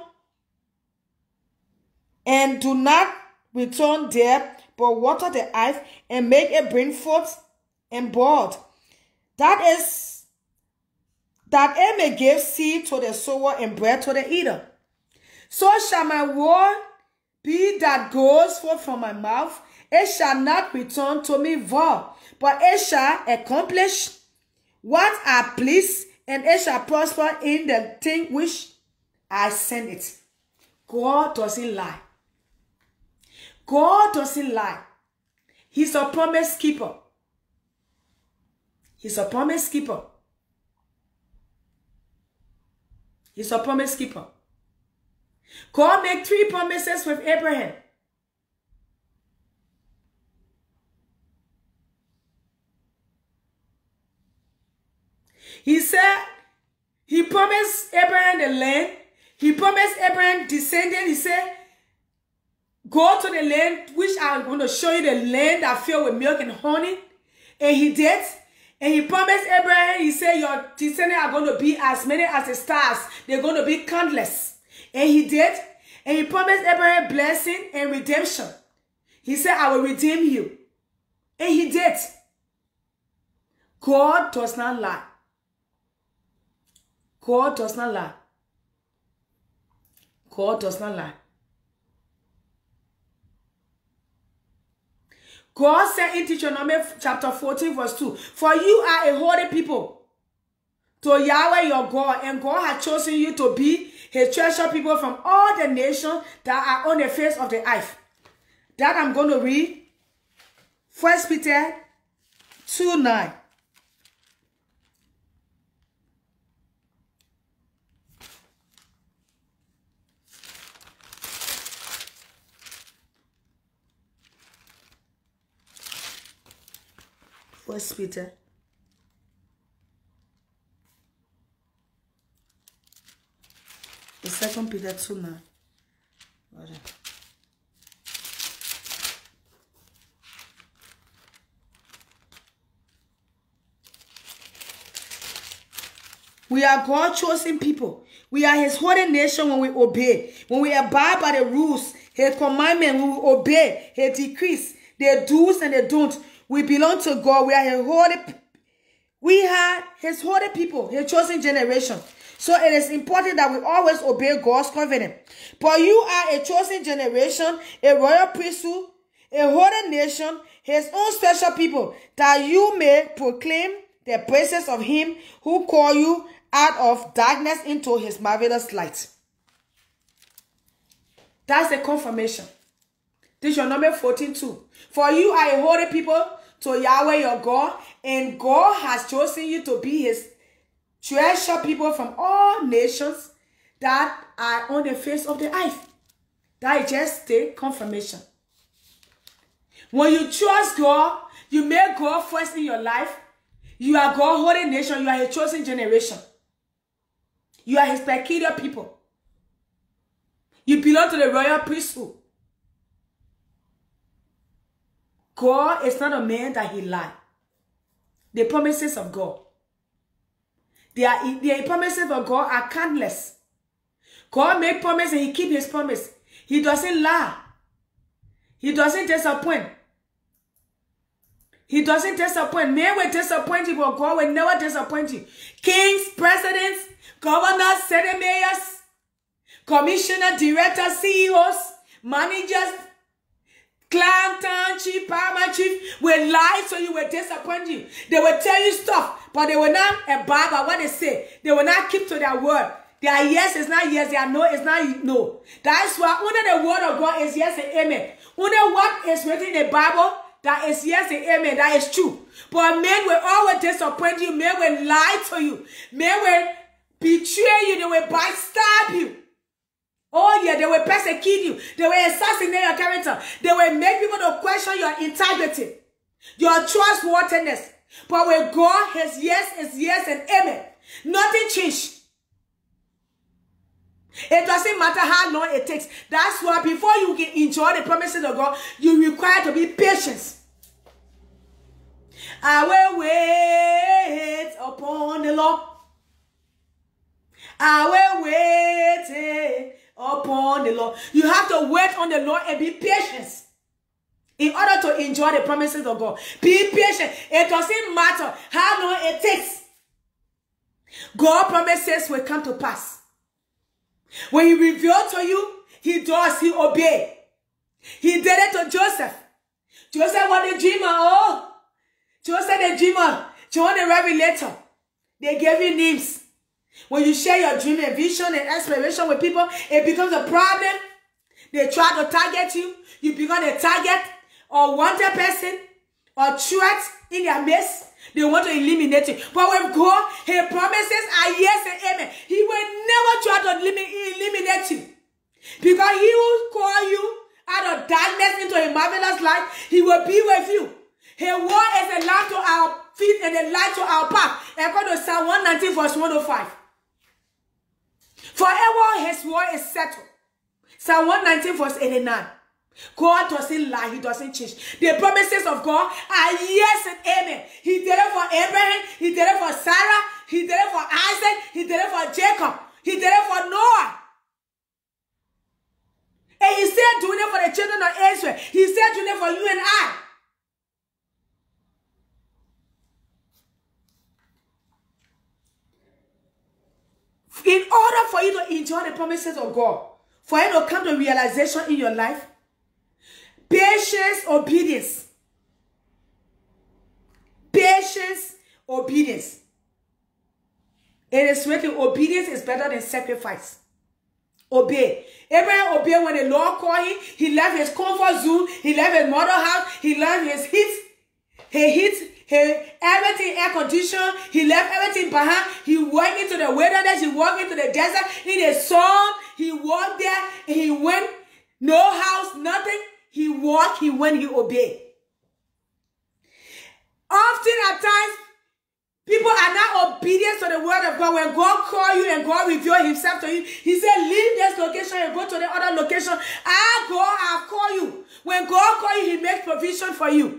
and do not return there, but water the earth and make it bring forth and bud, that is, that it may give seed to the sower and bread to the eater. So shall my word be that goes forth from my mouth. It shall not return to me void, but it shall accomplish what I please, and it shall prosper in the thing which I send it. God doesn't lie. God doesn't lie. He's a promise keeper. He's a promise keeper. He's a promise keeper. God made three promises with Abraham. He said, he promised Abraham the land. He promised Abraham descendant. He said, go to the land which I'm going to show you, the land that filled with milk and honey. And he did. And he promised Abraham, he said, your descendants are going to be as many as the stars. They're going to be countless. And he did. And he promised Abraham blessing and redemption. He said, I will redeem you. And he did. God does not lie. God does not lie. God does not lie. God said in Deuteronomy chapter fourteen verse two, for you are a holy people to Yahweh your God, and God has chosen you to be his treasured people from all the nations that are on the face of the earth. That I'm going to read. First Peter two nine. First Peter. The second Peter two nine. We are God's chosen people. We are his holy nation when we obey. When we abide by the rules, his commandments, we will obey his decrees, the do's and the don'ts. We belong to God. We are his holy We are his holy people, his chosen generation. So it is important that we always obey God's covenant. But you are a chosen generation, a royal priesthood, a holy nation, his own special people, that you may proclaim the praises of him who called you out of darkness into his marvelous light. That's the confirmation. This is your number fourteen too. For you are a holy people to Yahweh your God, and God has chosen you to be his treasured people from all nations that are on the face of the earth. That is just the confirmation. When you trust God, you make God first in your life. You are God's holy nation. You are his chosen generation. You are his peculiar people. You belong to the royal priesthood. God is not a man that he lies. The promises of God. They are, the promises of God are countless. God makes promises and he keeps his promise. He doesn't lie. He doesn't disappoint. He doesn't disappoint. Man will disappoint you, but God will never disappoint you. Kings, presidents, governors, city mayors, commissioners, directors, C E Os, managers, clan, town chief, paramount chief will lie so you will disappoint you. They will tell you stuff, but they will not abide by what they say. They will not keep to their word. Their yes is not yes, their no is not no. That's why under the word of God is yes and amen. Under what is written in the Bible, that is yes and amen. That is true. But men will always disappoint you. Men will lie to you. Men will betray you. They will backstab you. Oh yeah, they will persecute you. They will assassinate your character. They will make people to question your integrity, your trustworthiness. But with God, his yes is yes and amen. Nothing changed. It doesn't matter how long it takes. That's why before you can enjoy the promises of God, you require to be patient. I will wait upon the Lord. I will wait upon the Lord. You have to wait on the Lord and be patient in order to enjoy the promises of God. Be patient. It doesn't matter how long it takes. God's promises will come to pass. When he revealed to you, he does, he obeys. He did it to Joseph. Joseph was the dreamer. Oh, Joseph the dreamer. John the revelator. They gave you names. When you share your dream and vision and aspiration with people, it becomes a problem. They try to target you. You become a target or wanted person or threat in their midst. They want to eliminate you. But with God, his promises are yes and amen. He will never try to eliminate you. Because he will call you out of darkness into a marvelous light. He will be with you. His word is a lamp to our feet and a light to our path. According to Psalm one nineteen verse one oh five. Forever his word is settled. Psalm one nineteen verse eighty-nine. God doesn't lie. He doesn't change. The promises of God are yes and amen. He did it for Abraham. He did it for Sarah. He did it for Isaac. He did it for Jacob. He did it for Noah. And he's still doing it for the children of Israel. He's still doing it for you and I. In order for you to enjoy the promises of God, for you to come to realization in your life, patience, obedience. Patience, obedience. It is written, obedience is better than sacrifice. Obey. Abraham obeyed when the Lord called him. He left his comfort zone. He left his mother house. He left his heat. He heat. He, everything air conditioned. He left everything behind. He walked into the wilderness. He walked into the desert. In the sun, he walked there. And he went. No house, nothing. He walked. He went. He obeyed. Often at times, people are not obedient to the word of God. When God called you and God revealed himself to you, he said, leave this location and go to the other location. I go, I'll call you. When God calls you, he makes provision for you.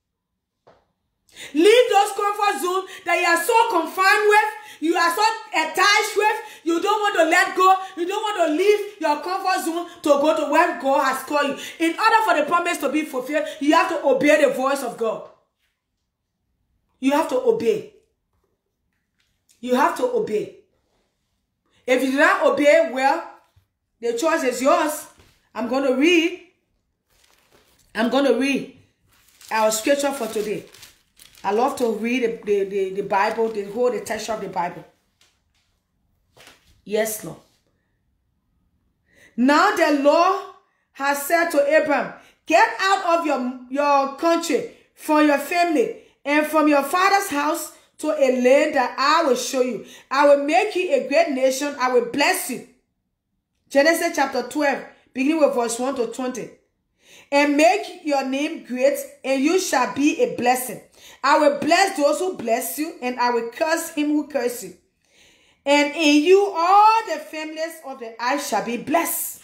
Leave those comfort zones that you are so confined with, you are so attached with, you don't want to let go, you don't want to leave your comfort zone to go to where God has called you. In order for the promise to be fulfilled, you have to obey the voice of God. You have to obey. You have to obey. If you do not obey, well, the choice is yours. I'm going to read. I'm going to read our scripture for today. I love to read the, the, the, the Bible, the whole the text of the Bible. Yes, Lord. Now the Lord has said to Abraham, get out of your, your country, from your family, and from your father's house, to a land that I will show you. I will make you a great nation. I will bless you. Genesis chapter twelve, beginning with verse one to twenty. And make your name great, and you shall be a blessing. I will bless those who bless you, and I will curse him who curses you. And in you all the families of the earth shall be blessed.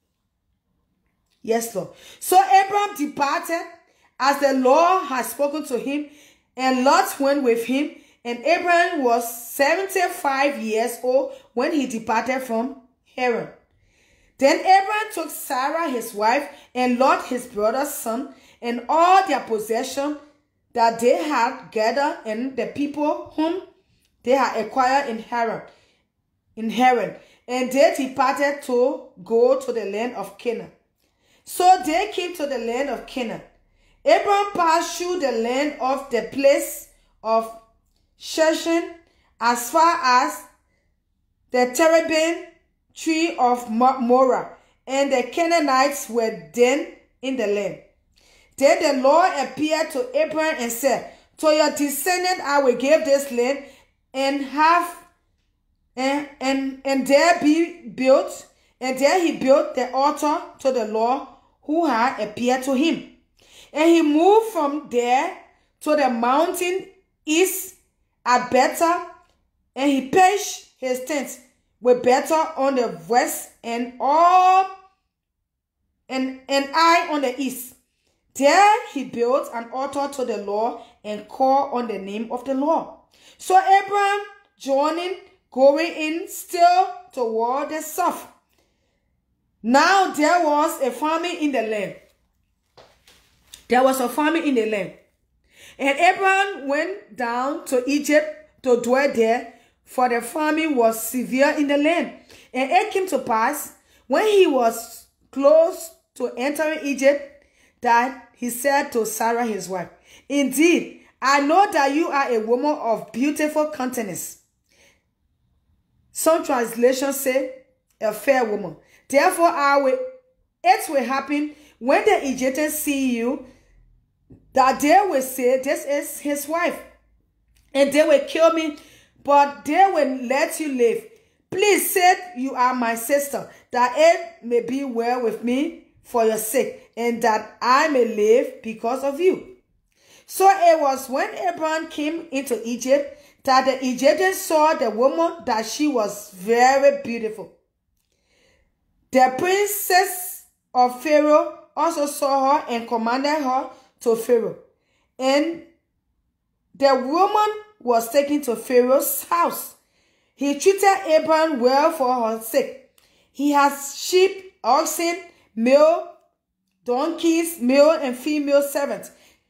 Yes, Lord. So Abraham departed as the Lord had spoken to him, and Lot went with him. And Abraham was seventy-five years old when he departed from Haran. Then Abraham took Sarah his wife, and Lot his brother's son, and all their possession that they had gathered, and the people whom they had acquired in Haran, in Haran, and they departed to go to the land of Canaan. So they came to the land of Canaan. Abraham passed through the land of the place of Shechem as far as the terebinth tree of Morah, and the Canaanites were then in the land. Then the Lord appeared to Abraham and said, to your descendant I will give this land, and have and, and, and there be built, and there he built the altar to the Lord who had appeared to him. And he moved from there to the mountain east at Bethel, and he pitched his tent with Bethel on the west, and all and, and I on the east. There he built an altar to the Lord and called on the name of the Lord. So Abraham journeyed, going in still toward the south. Now there was a famine in the land. There was a famine in the land. And Abraham went down to Egypt to dwell there, for the famine was severe in the land. And it came to pass, when he was close to entering Egypt, that he said to Sarah his wife, indeed, I know that you are a woman of beautiful countenance. Some translations say, a fair woman. Therefore, I will, it will happen when the Egyptians see you, that they will say, this is his wife, and they will kill me, but they will let you live. Please say you are my sister, that it may be well with me for your sake, and that I may live because of you. So it was when Abraham came into Egypt that the Egyptians saw the woman, that she was very beautiful. The princess of Pharaoh also saw her and commanded her to Pharaoh. And the woman was taken to Pharaoh's house. He treated Abraham well for her sake. He has sheep, oxen, male donkeys, male and female servants,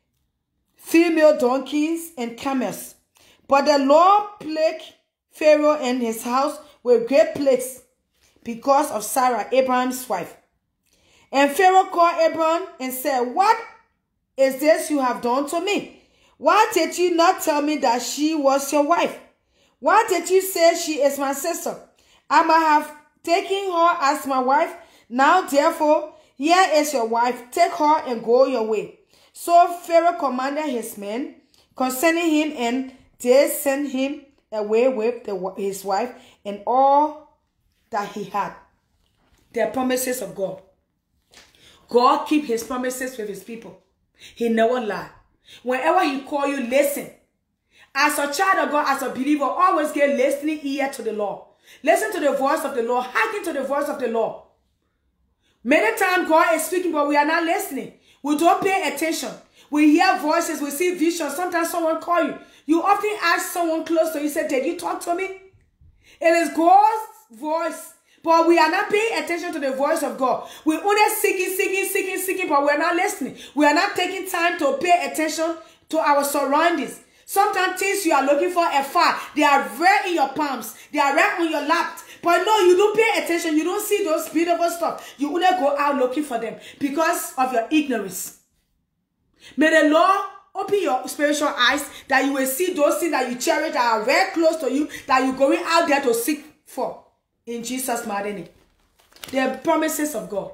female donkeys and camels. But the Lord plagued Pharaoh and his house with great plagues because of Sarah, Abraham's wife. And Pharaoh called Abraham and said, what is this you have done to me? Why did you not tell me that she was your wife? Why did you say she is my sister? I might have taken her as my wife. Now, therefore, here is your wife. Take her and go your way. So Pharaoh commanded his men concerning him, and they sent him away with the, his wife and all that he had. The promises of God. God keep his promises with his people. He never lied. Whenever he call you, listen. As a child of God, as a believer, always get listening ear to the Lord. Listen to the voice of the Lord. Hearken to the voice of the Lord. Many times God is speaking, but we are not listening. We don't pay attention. We hear voices, we see visions. Sometimes someone call you. You often ask someone close to you, say, did you talk to me? It is God's voice. But we are not paying attention to the voice of God. We're only seeking, seeking, seeking, seeking, but we're not listening. We are not taking time to pay attention to our surroundings. Sometimes things you are looking for afar, they are right in your palms. They are right on your lap. But no, you don't pay attention. You don't see those beautiful stuff. You only go out looking for them because of your ignorance. May the Lord open your spiritual eyes that you will see those things that you cherish that are very close to you, that you're going out there to seek for. In Jesus' mighty name. The promises of God.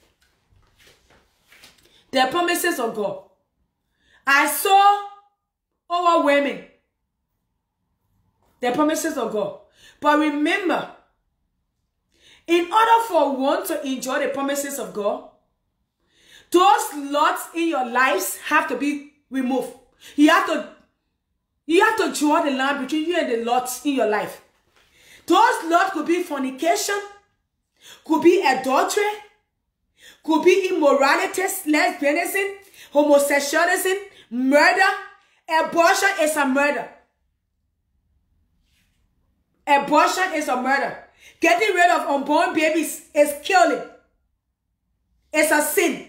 The promises of God. I saw overwhelming. The promises of God. But remember, in order for one to enjoy the promises of God, those lots in your lives have to be removed. You have to, you have to draw the line between you and the lots in your life. Those lots could be fornication, could be adultery, could be immorality, lesbianism, homosexualism, murder. Abortion is a murder. Abortion is a murder. Getting rid of unborn babies is killing. It's a sin.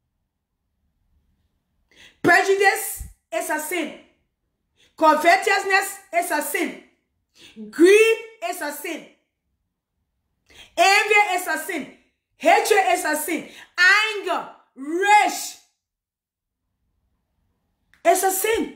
Prejudice is a sin. Covetousness is a sin. Greed is a sin. Envy is a sin. Hatred is a sin. Anger, rage is a sin.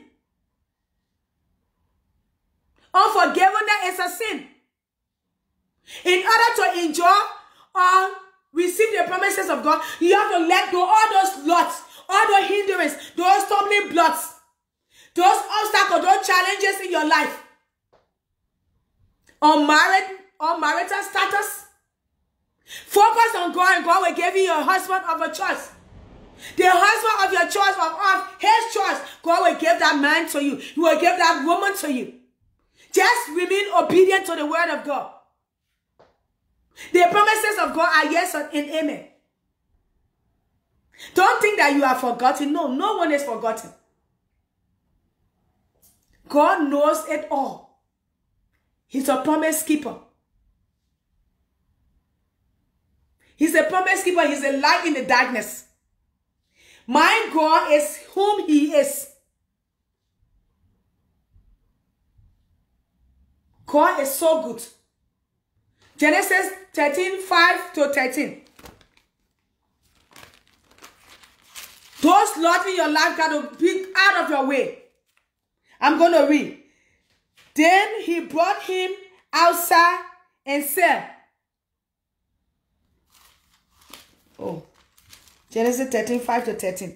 Unforgiveness is a sin. In order to enjoy or receive the promises of God, you have to let go all those lots, all those hindrances, those stumbling blocks, those obstacles, those challenges in your life. Unmarried, unmarital status. Focus on God, and God will give you your husband of a choice. The husband of your choice, of, of his choice, God will give that man to you. He will give that woman to you. Just remain obedient to the word of God. The promises of God are yes and amen. Don't think that you are forgotten. No, no one is forgotten. God knows it all. He's a promise keeper. He's a promise keeper. He's a light in the darkness. My God is whom he is. God is so good. Genesis thirteen, five to thirteen. Those lots in your life got to be out of your way. I'm going to read. Then he brought him outside and said, oh, Genesis thirteen, five to thirteen.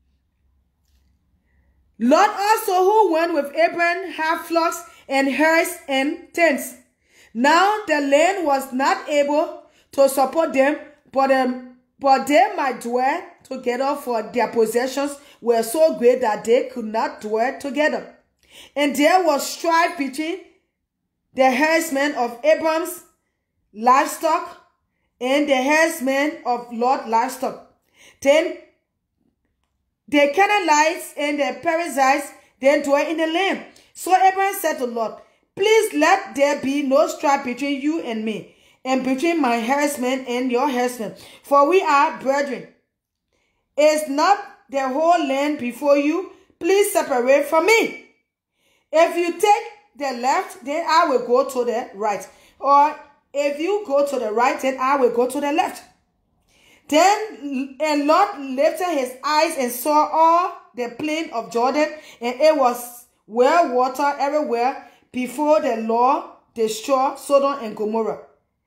Lot also, who went with Abraham, had flocks and herds and tents. Now the land was not able to support them, but, um, but they might dwell together, for their possessions were so great that they could not dwell together. And there was strife between the herdsmen of Abraham's livestock and the herdsmen of Lot's livestock. Then the Canaanites and the Perizzites then dwell in the land. So Abraham said to Lot, please let there be no strife between you and me, and between my herdsmen and your herdsmen, for we are brethren. Is not the whole land before you? Please separate from me. If you take the left, then I will go to the right. Or if you go to the right, then I will go to the left. Then and Lot lifted his eyes and saw all the plain of Jordan, and it was well watered everywhere before the Lord destroyed Sodom and Gomorrah,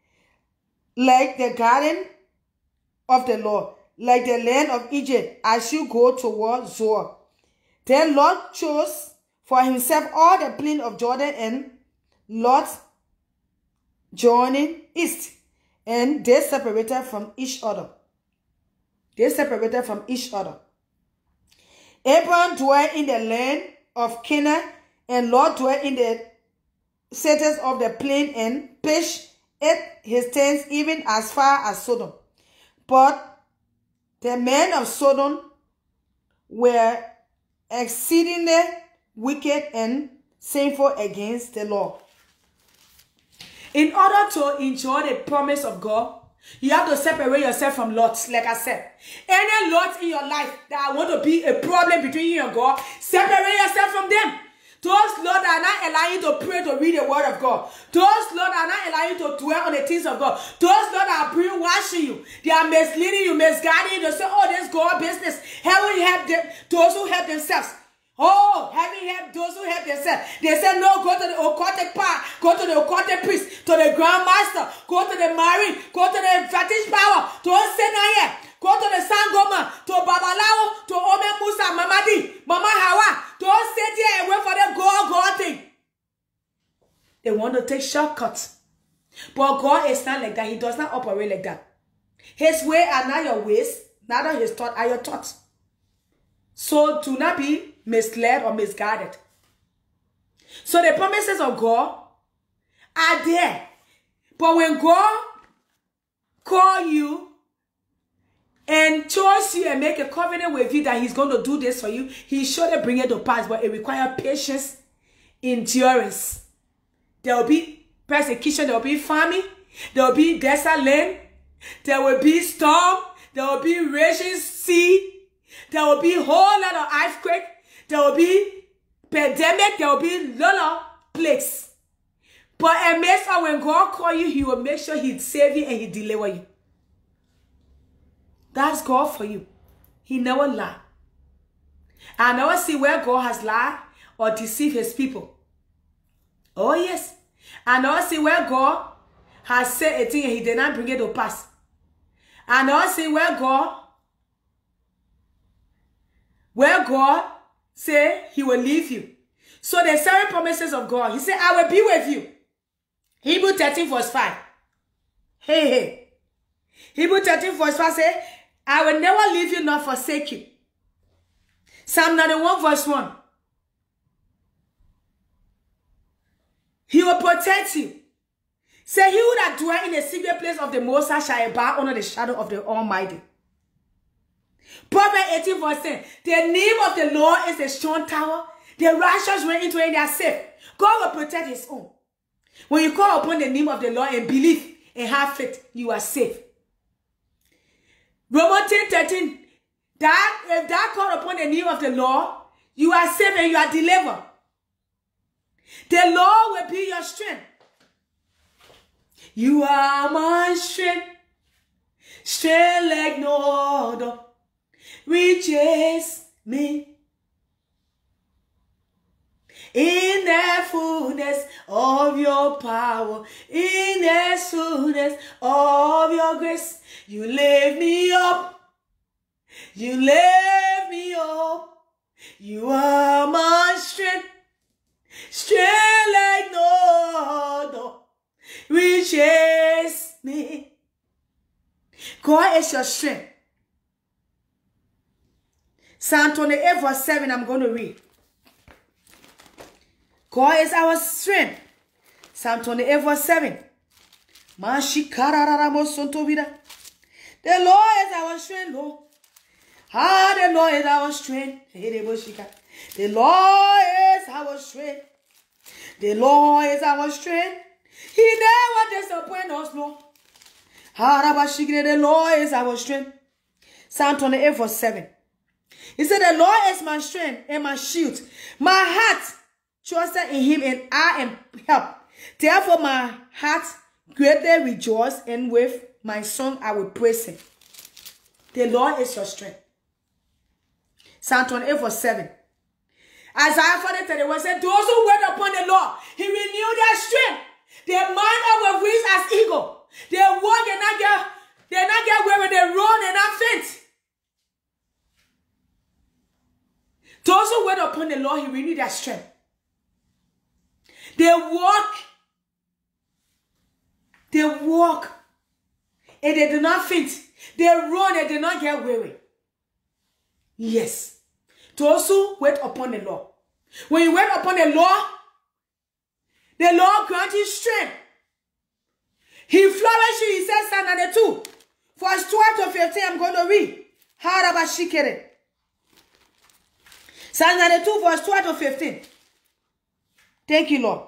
like the garden of the Lord, like the land of Egypt, as you go toward Zoar. Then Lord chose for himself all the plain of Jordan and Lot joining east, and they separated from each other. They separated from each other. Abraham dwelt in the land of Canaan, and Lot dwelt in the cities of the plain, and pitched at his tents even as far as Sodom. But the men of Sodom were exceedingly wicked and sinful against the Lord. In order to enjoy the promise of God, you have to separate yourself from Lot, like I said. Any Lot in your life that want to be a problem between you and God, separate yourself from them. Those Lord are not allowing you to pray, to read the word of God. Those Lord are not allowing you to dwell on the things of God. Those Lord are brainwashing you. They are misleading you, misguiding you. They say, oh, this God business. Heaven help them, those who help themselves. Oh, heaven help those who help themselves. They say, no, go to the occultic power, go to the occultic priest, to the grandmaster, go to the marine, go to the fetish power. Don't say no here. Go to the Sangoma, to Babalawo, to Ome Musa, Mamadi, Mama Hawa. Don't sit here and wait for the God, God thing. They want to take shortcuts. But God is not like that. He does not operate like that. His way are not your ways, neither his thoughts are your thoughts. So do not be misled or misguided. So the promises of God are there. But when God call you and chose you and make a covenant with you that he's going to do this for you, he surely bring it to pass. But it requires patience, endurance. There will be persecution, there will be famine, there will be desert land, there will be storm, there will be raging sea, there will be a whole lot of earthquake, there will be pandemic, there will be a lot of plagues. But amidst of when God call you, he will make sure he save you and he deliver you. That's God for you. He never lie. I never see where God has lied or deceived his people. Oh yes. I never see where God has said a thing and he did not bring it to pass. I never see where God where God say he will leave you. So the seven promises of God. He said, I will be with you. Hebrew thirteen verse five. Hey, hey. Hebrew thirteen verse five say, I will never leave you nor forsake you. Psalm ninety-one verse one. He will protect you. Say, he who that dwell in the secret place of the Most High shall abide under the shadow of the Almighty. Proverbs eighteen verse ten. The name of the Lord is a strong tower. The righteous run into it and they are safe. God will protect his own. When you call upon the name of the Lord and believe and have faith, you are safe. Romans ten thirteen. That if thou call upon the name of the Lord, you are safe and you are delivered. The Lord will be your strength. You are my strength, strength like no other reaches me. In the fullness of your power, in the fullness of your grace, you lift me up, you lift me up. You are my strength, strength like no other reaches me. God is your strength. Psalm twenty-eight verse seven, I'm going to read. God is our strength. Psalm twenty-eight verse seven. The Lord is our strength, Lord. Ah, the Lord is our strength. The Lord is our strength. The Lord is our strength. He never disappoints us, Lord. The Lord is our strength. Psalm twenty-eight verse seven. He said, the Lord is my strength and my shield. My heart trusted in him and I am helped. Therefore my heart greatly rejoices, and with my song I will praise him. The Lord is your strength. Psalm twenty-eight verse seven. Isaiah forty thirty-one said, those who wait upon the Lord, he renewed their strength. They mount up with wings as eagle. They walk and not get, they not get weary. They run and not faint. Those who wait upon the Lord, he renewed their strength. They walk. They walk. And they do not faint. They run and they do not get weary. Yes. Those who wait upon the Lord. When you wait upon the Lord, the Lord grants you strength. He flourishes you. He says Psalm ninety-two. Verse twelve to fifteen, I'm going to read. Harabashikere. Psalm ninety-two, verse twelve to fifteen. Thank you, Lord.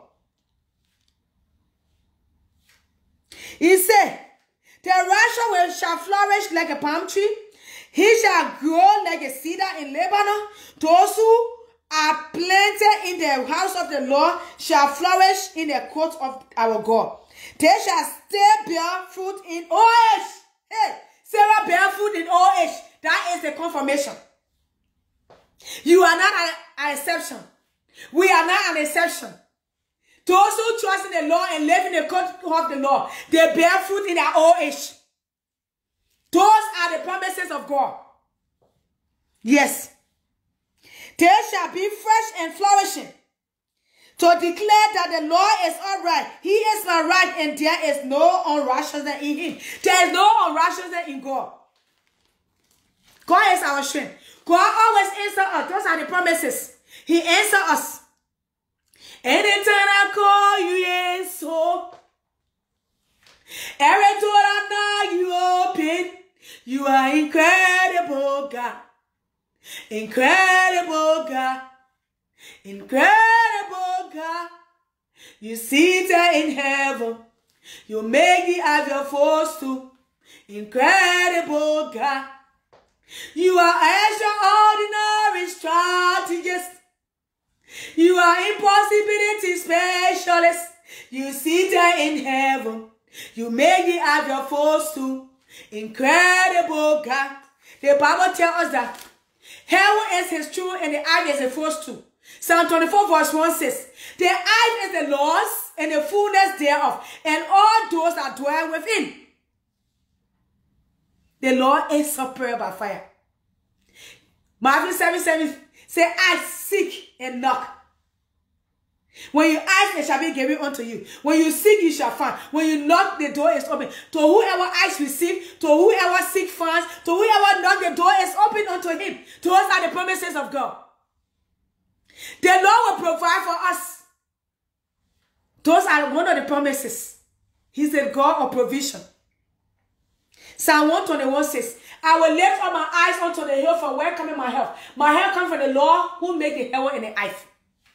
He said, the righteous will shall flourish like a palm tree. He shall grow like a cedar in Lebanon. Those who are planted in the house of the Lord shall flourish in the court of our God. They shall still bear fruit in old age. Hey, Sarah bear fruit in old age. That is the confirmation. You are not an, an exception. We are not an exception. Those who trust in the Lord and live in the court of the Lord, they bear fruit in their old age. Those are the promises of God. Yes. They shall be fresh and flourishing, to declare that the Lord is upright. He is my right, and there is no unrighteousness in him. There is no unrighteousness in God. God is our strength. God always answers us. Those are the promises. He answers us. Anytime I call you, yes, so. Every door I knock, you open. You are incredible, God. Incredible, God. Incredible, God. You sit there in heaven. You make it have your force too. Incredible, God. You are extraordinary strategist. You are impossibility specialist. You sit there in heaven. You make it have your force too. Incredible, God. The Bible tells us that heaven is his throne and the earth is his footstool. Psalm twenty-four verse one says, the earth is the Lord's and the fullness thereof, and all those that dwell within. The Lord is superior by fire. Matthew seven seven says, I seek and knock. When you ask, it shall be given unto you. When you seek, you shall find. When you knock, the door is open. To whoever asks, receive. To whoever seek, finds. To whoever knock, the door is open unto him. Those are the promises of God. The Lord will provide for us. Those are one of the promises. He's the God of provision. Psalm one twenty-one says, I will lift up my eyes unto the hill, from where cometh my help. My help comes from the Lord who made the heaven and the earth.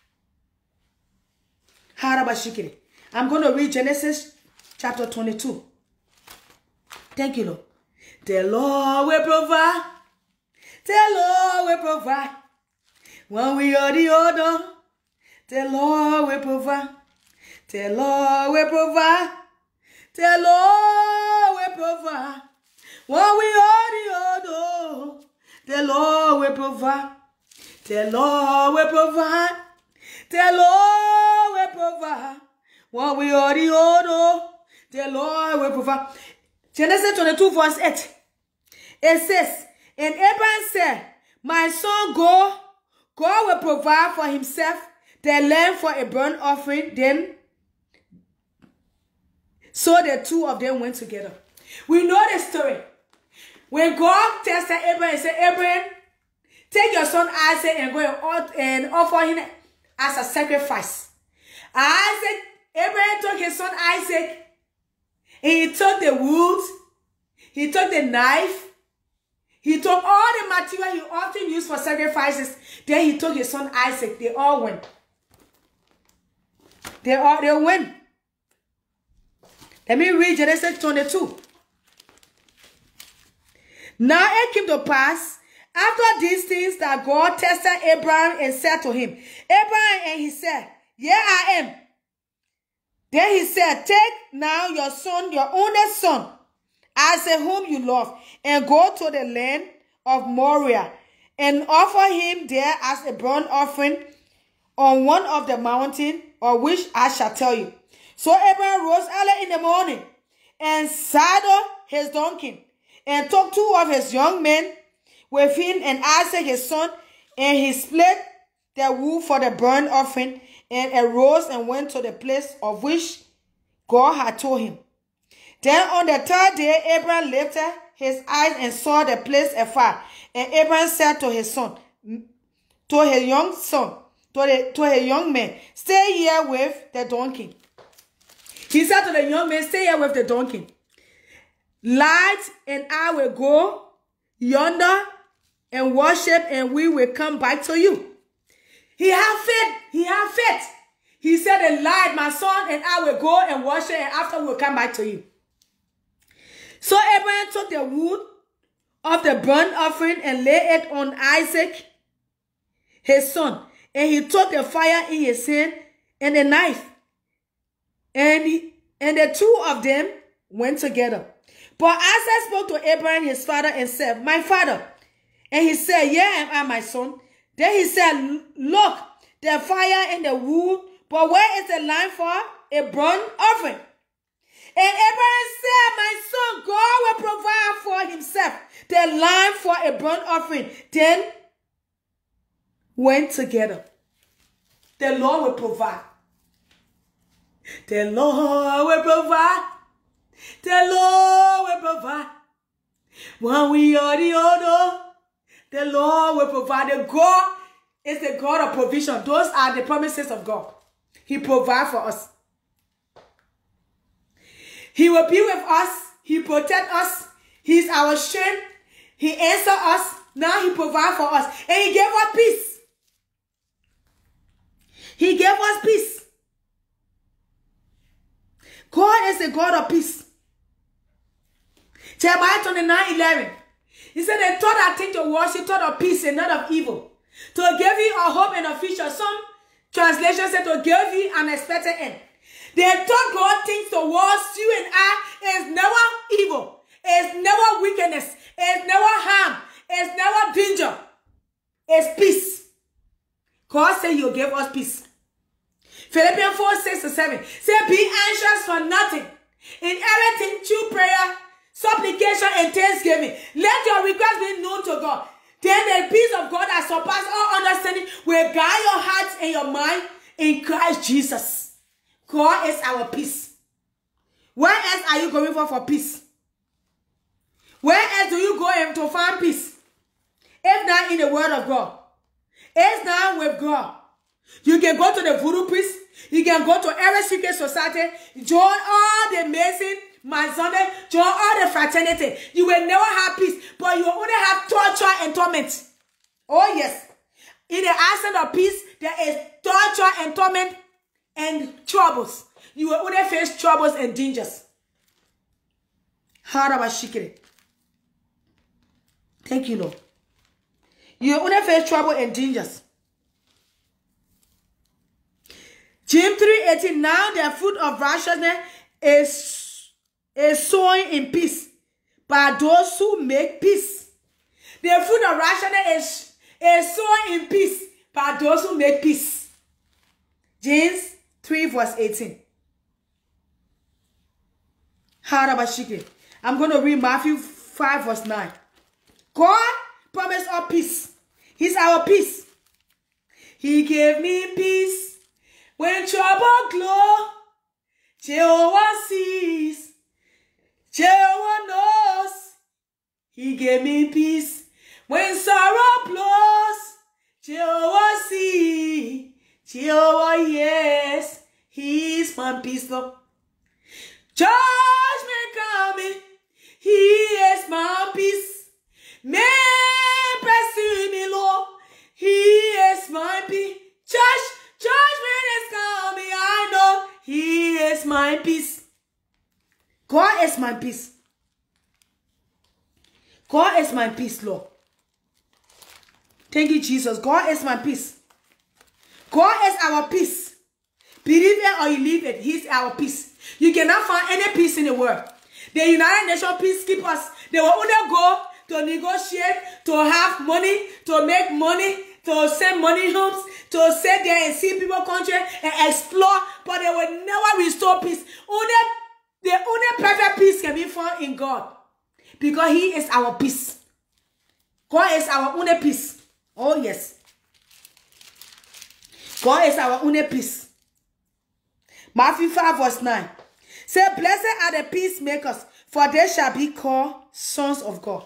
I'm going to read Genesis chapter twenty-two. Thank you, Lord. The Lord will provide. The Lord will provide. When we are the order, the Lord will provide. The Lord will provide. The Lord will provide. When we are the order, the Lord will provide. The Lord will provide. The Lord will provide. When we are the order, the Lord will provide. Genesis twenty-two verse eight. It says, and Abraham said, my son, go. God will provide for himself the lamb for a burnt offering. Then, so the two of them went together. We know the story. When God tested Abraham and said, Abraham, take your son Isaac and go and offer him as a sacrifice. Isaac, Abraham took his son Isaac, and he took the wood, he took the knife, he took all the material he often used for sacrifices. Then he took his son Isaac. They all went. They all they went. Let me read Genesis twenty-two. Now it came to pass after these things that God tested Abraham and said to him, Abraham, and he said, here I am. Then he said, take now your son, your only son, Isaac whom you love, and go to the land of Moriah, and offer him there as a burnt offering on one of the mountains, of which I shall tell you. So Abraham rose early in the morning and saddled his donkey and took two of his young men with him and Isaac his son, and he split the wood for the burnt offering and arose and went to the place of which God had told him. Then on the third day, Abraham lifted his eyes and saw the place afar. And Abraham said to his son, to his young son, to, the, to his young man, stay here with the donkey. He said to the young man, stay here with the donkey. Light and I will go yonder and worship, and we will come back to you. He had faith. He had faith. He said, the light, my son, and I will go and worship, and after we will come back to you. So Abraham took the wood of the burnt offering and laid it on Isaac, his son. And he took the fire in his hand and a knife. And, he, and the two of them went together. But Isaac spoke to Abraham, his father, and said, my father. And he said, here am I, my son. Then he said, look, the fire and the wood, but where is the lamb for a burnt offering? And Abraham said, my son, God will provide for himself the lamb for a burnt offering. Then went together. The Lord will provide. The Lord will provide. The Lord will provide. When we are the other, the Lord will provide. The God is the God of provision. Those are the promises of God. He provides for us. He will be with us. He protects us. He's our strength. He answers us. Now he provides for us. And he gave us peace. He gave us peace. God is a God of peace. Jeremiah twenty-nine eleven. He said, they thought I think to worship, thought of peace and not of evil. To give you a hope and a future. Some translations said to give you an expected end. They thought God thinks towards you and I is never evil. It's never wickedness. It's never harm. It's never danger. It's peace. God said he'll give us peace. Philippians four, six to seven. Say, be anxious for nothing. In everything, through prayer, supplication, and thanksgiving, let your requests be known to God. Then the peace of God that surpasses all understanding will guide your hearts and your mind in Christ Jesus. God is our peace. Where else are you going for for peace? Where else do you go to find peace? If not in the word of God. It's not with God. You can go to the voodoo priest. You can go to every secret society. Join all the Mason, Masonic, join all the fraternity. You will never have peace, but you will only have torture and torment. Oh yes. In the absence of peace, there is torture and torment and troubles. You will only face troubles and dangers. Thank you, Lord. You will only face trouble and dangers. James three eighteen. Now the fruit of righteousness is, is sown in peace by those who make peace. The fruit of righteousness is, is sown in peace by those who make peace. James three verse eighteen. I'm going to read Matthew five verse nine. God promised us peace. He's our peace. He gave me peace. When trouble glow, Jehovah sees, Jehovah knows. He gave me peace. When sorrow blows, Jehovah sees, Jehovah hears. He's my peace, Lord. Judgment coming, he is my peace. Man pursue me, Lord, he is my peace. Judge. Judgment is coming, I know. He is my peace. God is my peace. God is my peace, Lord. Thank you, Jesus. God is my peace. God is our peace. Believe it or you leave it, He's our peace. You cannot find any peace in the world. The United Nations peacekeepers, they will only go to negotiate, to have money, to make money. to send money homes, to sit there and see people country and explore, but they will never restore peace. Only the only perfect peace can be found in God, because He is our peace. God is our only peace. Oh yes, God is our only peace. Matthew five verse nine. Say, blessed are the peacemakers, for they shall be called sons of God.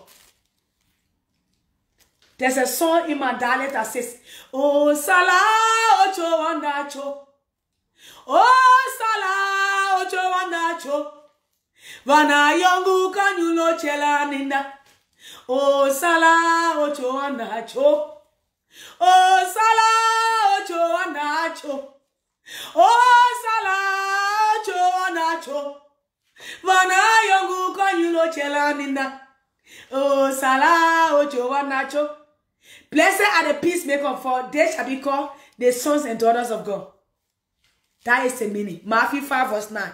There's a song in my dialect that says, Oh, Salah, Ocho, Wanacho. Oh, Salah, Ocho, Wanacho. Vana Yongu, Kanyulo, Chela, Ninda. Oh, Salah, Ocho, Wanacho. Oh, Salah, Ocho, Wanacho. Oh, Salah, Ocho, Wanacho. Vana Yongu, Kanyulo, Chela, Ninda. Oh, Salah, Ocho, Wanacho. Blessed are the peacemakers, for they shall be called the sons and daughters of God. That is the meaning. Matthew five verse nine.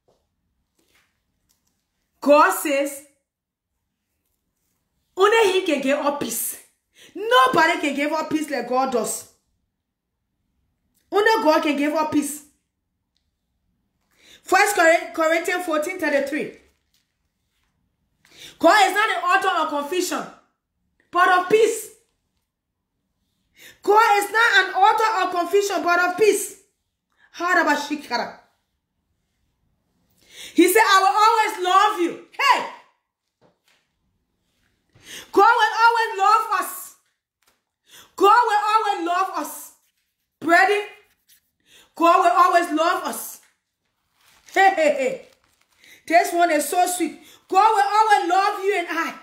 God says, only He can give us peace. Nobody can give us peace like God does. Only God can give us peace. First Corinthians fourteen thirty-three. God is not the author of confusion, but of peace. God is not an author of confusion, but of peace. He said, I will always love you. Hey! God will always love us. God will always love us. Brady, God will always love us. Hey, hey, hey. This one is so sweet. God will always love you and I.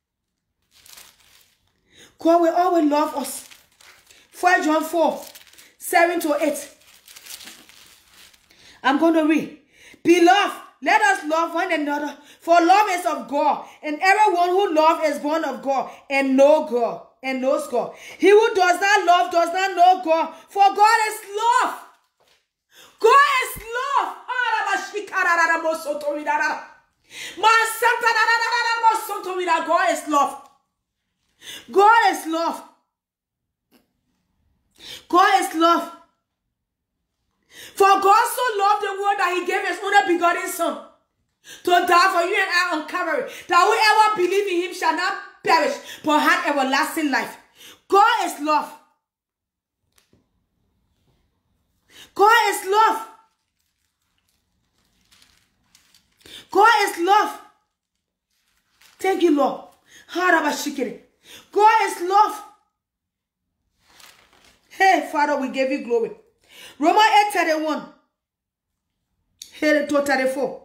God will always love us. First John four, seven to eight. I'm going to read. Beloved, let us love one another, for love is of God, and everyone who loves is born of God and know God and knows God. He who does not love does not know God, for God is love. God is love. God is love. God is love. God is love. For God so loved the world that He gave His only begotten Son to die for you and I on Calvary, that whoever believes in Him shall not perish but have everlasting life. God is love. God is love. God is love. Thank you, Lord. God is love. Hey, Father, we give you glory. Romans eight thirty-one. Here to thirty-four.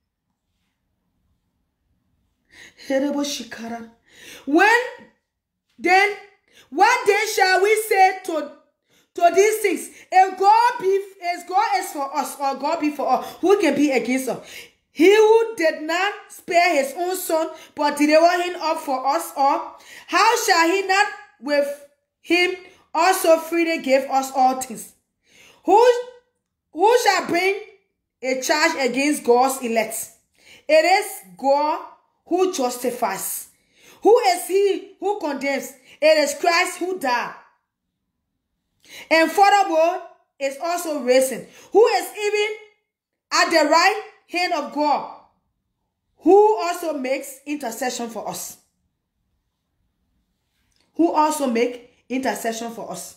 When then, what then shall we say to, to these things? If God be, if God is for us, or God be for us, who can be against us? He who did not spare His own Son, but delivered Him up for us all, how shall He not with Him also freely give us all things? Who, who shall bring a charge against God's elect? It is God who justifies. Who is He who condemns? It is Christ who died, and furthermore is also risen, who is even at the right hand of God, who also makes intercession for us. Who also make intercession for us.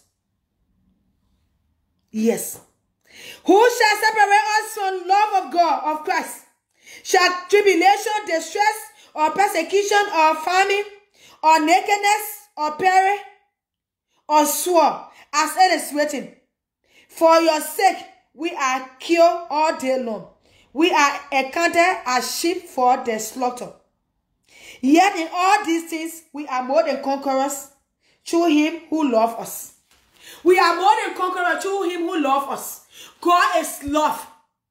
Yes. Who shall separate us from love of God, of Christ? Shall tribulation, distress, or persecution, or famine, or nakedness, or peril, or sword, as it is written, for your sake we are killed all day long. We are accounted as sheep for the slaughter. Yet in all these things we are more than conquerors through Him who loves us. We are more than conquerors through Him who loves us. God is love.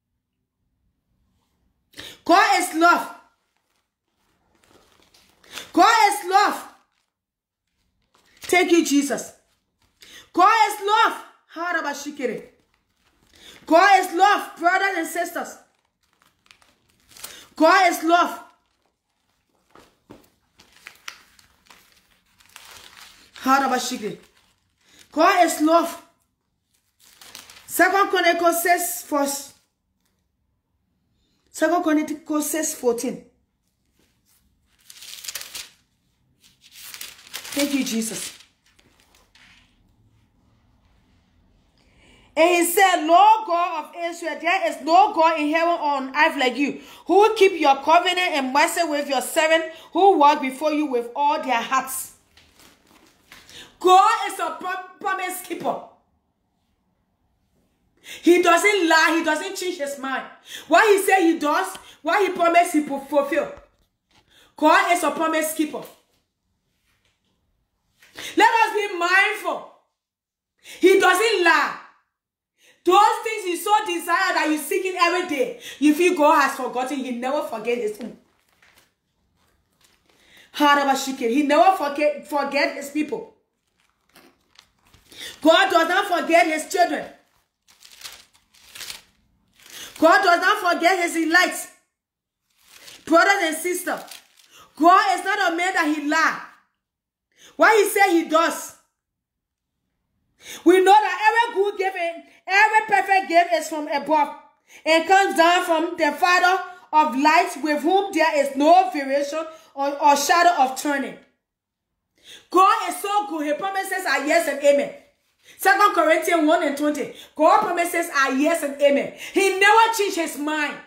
God is love. God is love. Thank you, Jesus. God is love. God is love, brothers and sisters. God is love. God is love. Second Chronicles six, verse. Second Chronicles six, fourteen. Thank you, Jesus. And he said, Lord God of Israel, there is no God in heaven or on earth like you, who will keep your covenant and mercy with your servant, who walk before you with all their hearts. God is a promise keeper. He doesn't lie. He doesn't change his mind. What he said he does, what he promised he will fulfill. God is a promise keeper. Let us be mindful. He doesn't lie. Those things you so desire that you're seeking every day, you feel God has forgotten. He never forget his own. He never forget, forget his people. God does not forget his children. God does not forget his elites. Brothers and sisters, God is not a man that he lies. What he said he does. We know that every good gift, every perfect gift is from above and comes down from the Father of lights, with whom there is no variation or, or shadow of turning. God is so good. His promises are yes and amen. Second Corinthians one and twenty. God promises are yes and amen. He never changed his mind.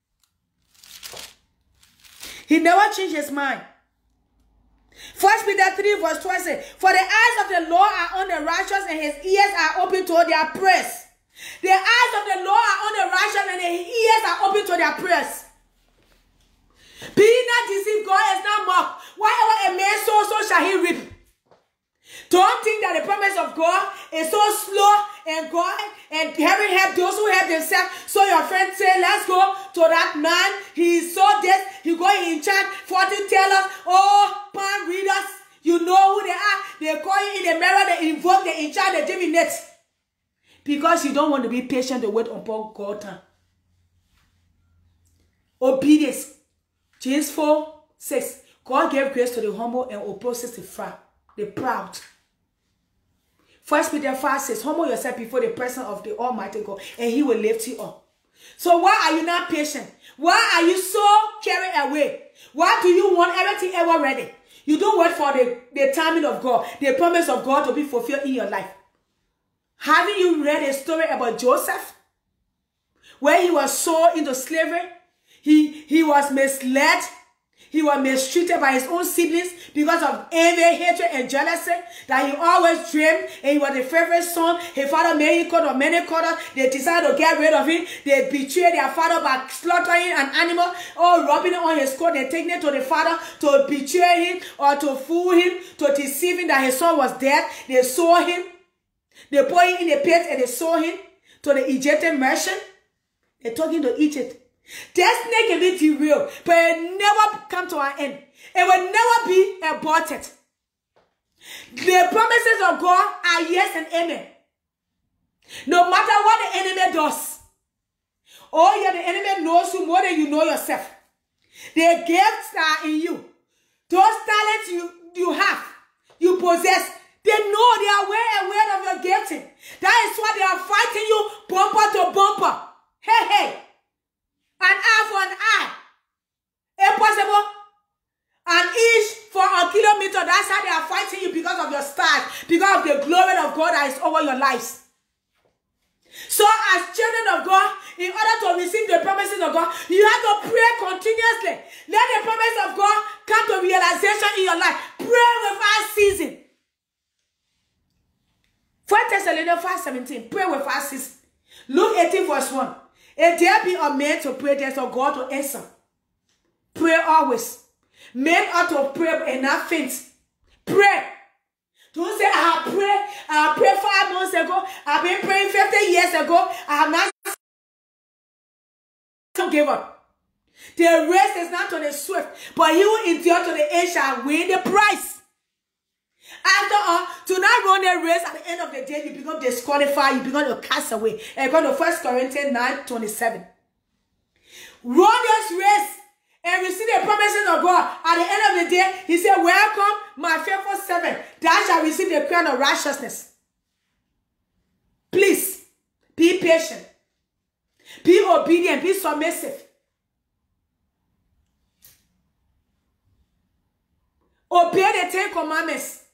He never changed his mind. First Peter three verse twelve says, for the eyes of the Lord are on the righteous, and his ears are open to their prayers. The eyes of the Lord are on the righteous, and his ears are open to their prayers. Be not deceived, God is not mocked. Whatever a man sows, so shall he reap. Don't think that the promise of God is so slow and God and heaven help those who help themselves. So your friend say, let's go to that man. He saw this. He go in charge. forty tellers. Oh, palm readers. You know who they are. They call you in the mirror. They invoke. They in charge. They divinate. Because you don't want to be patient to wait upon God's time. Obedience. James four, six. God gave grace to the humble and opposes the the proud. First Peter five says, humble yourself before the presence of the Almighty God, and he will lift you up. So why are you not patient? Why are you so carried away? Why do you want everything ever ready? You don't wait for the, the timing of God, the promise of God to be fulfilled in your life. Haven't you read a story about Joseph? Where he was sold into slavery. He, he was misled. He was mistreated by his own siblings because of envy, hatred, and jealousy. That he always dreamed, and he was the favorite son. His father made him cut of many cutters. They decided to get rid of him. They betrayed their father by slaughtering an animal or rubbing it on his coat. They taking it to the father to betray him or to fool him, to deceive him that his son was dead. They sold him. They put him in the pit and they sold him to the Egyptian merchant. They took him to Egypt. That snake can be derailed, but it will never come to an end. It will never be aborted. The promises of God are yes and amen. No matter what the enemy does. Oh yeah, the enemy knows you more than you know yourself. The gifts are in you. Those talents you, you have, you possess, they know, they are well aware of your gifting. That is why they are fighting you bumper to bumper. Hey, hey. An eye for an eye. Impossible. An inch for a kilometer. That's how they are fighting you, because of your stars, because of the glory of God that is over your lives. So as children of God, in order to receive the promises of God, you have to pray continuously. Let the promise of God come to realization in your life. Pray without ceasing. First Thessalonians five seventeen. Pray without ceasing. Luke eighteen verse one. If there be a man to pray, there's a God to answer. Pray always. Men ought to pray and not faint. Pray. Don't say, I have prayed. I have prayed five months ago. I've been praying fifty years ago. I have not to give up. The race is not to the swift, but he who endure to the end shall win the prize. After all, to not run the race, at the end of the day, you become disqualified, you become a castaway. And go to First Corinthians nine twenty-seven. Run this race and receive the promises of God. At the end of the day, he said, welcome, my faithful servant. Thou shalt receive the crown of righteousness. Be patient. Be obedient. Be submissive. Obey the Ten Commandments.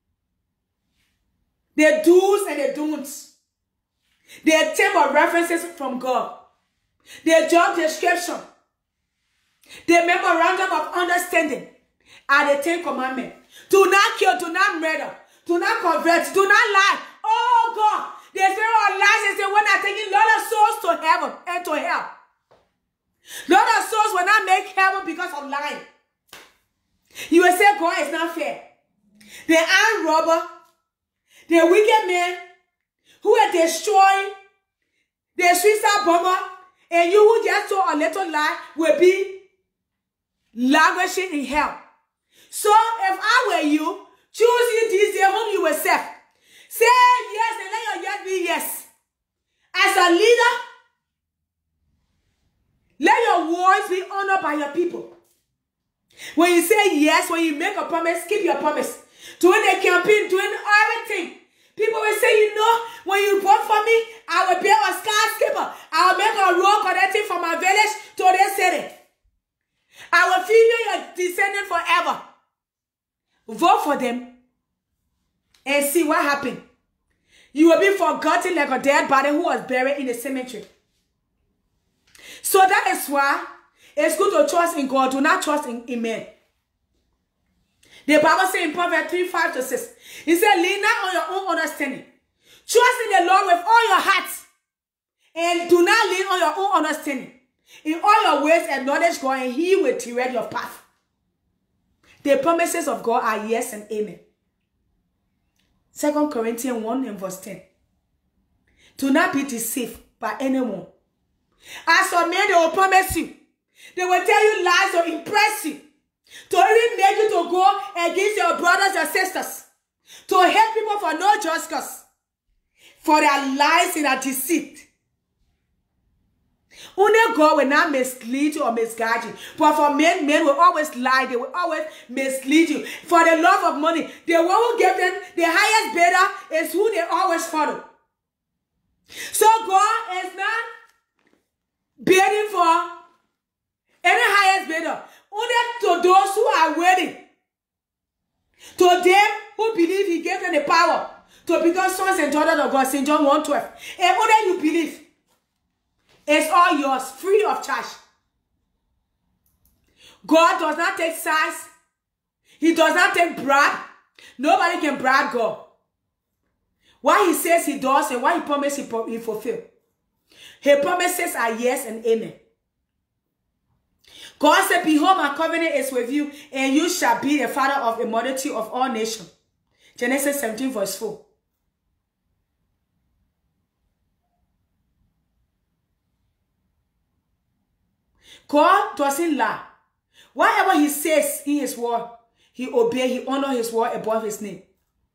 The do's and the don'ts. The table of references from God. The job description. The memorandum of understanding are the Ten Commandments. Do not kill, do not murder, do not convert, do not lie. Oh God, the spirit of lies is the one that taking a lot of souls to heaven and to hell. A lot of souls will not make heaven because of lying. You will say God is not fair. The armed robber, the wicked man who will destroy the suicide bomber, and you who just told a little lie will be languishing in hell. So if I were you, choose you this day whom you will serve. Say yes and let your yes be yes. As a leader, let your words be honored by your people. When you say yes, when you make a promise, keep your promise. Doing a campaign, doing everything. People will say, you know, when you vote for me, I will build a skyscraper. I will make a road connecting from my village to this city. I will feed you your descendants forever. Vote for them and see what happened. You will be forgotten like a dead body who was buried in the cemetery. So that is why it's good to trust in God. Do not trust in, in men. The Bible says in Proverbs three, five to six, it said, lean not on your own understanding. Trust in the Lord with all your heart. And do not lean on your own understanding. In all your ways, acknowledge God, and He will direct your path. The promises of God are yes and amen. Second Corinthians one and verse ten. Do not be deceived by anyone. As for men, they will promise you. They will tell you lies to impress you. To even make you to go against your brothers and sisters. To hate people for no just cause. For their lies and their deceit. Only God will not mislead you or misguide you. But for men, men will always lie. They will always mislead you. For the love of money, the one who gave them the highest bidder is who they always follow. So God is not bidding for any highest bidder. Only to those who are waiting. To them who believe He gave them the power to become sons and daughters of God. Saint John one twelve. And only you believe. It's all yours, free of charge. God does not take sides. He does not take bribe. Nobody can bribe God. What He says He does and what He promises He fulfills. His promises are yes and amen. God said, behold, my covenant is with you, and you shall be the father of a multitude of all nations. Genesis seventeen verse four. God doesn't lie. Whatever He says in His word, He obeys, He honors His word above His name.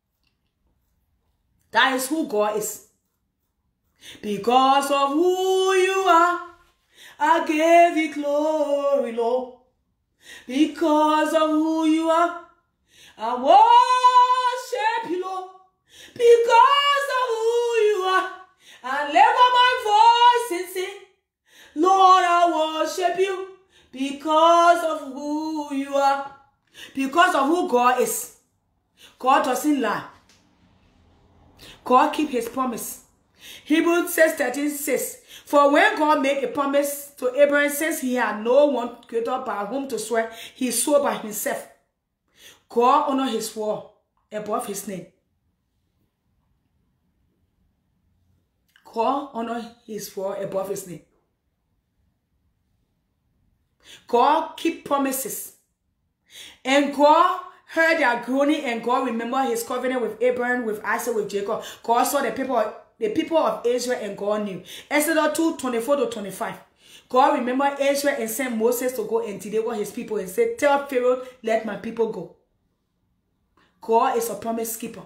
That is who God is. Because of who you are, I gave you glory, Lord. Because of who you are, I worship you, Lord. Because of who you are, I lift up my voice and sing, Lord, I worship you because of who you are. Because of who God is. God doesn't lie. God keeps His promise. Hebrews six thirteen says, for when God made a promise to Abraham, since he had no one greater by whom to swear, He swore by Himself. God honored His word above His name. God honored His word above His name. God keep promises. And God heard their groaning, and God remembered His covenant with Abraham, with Isaac, with Jacob. God saw the people, the people of Israel, and God knew. Exodus two, twenty-four to twenty-five. God remembered Israel and sent Moses to go and deliver His people and said, tell Pharaoh, let my people go. God is a promise keeper.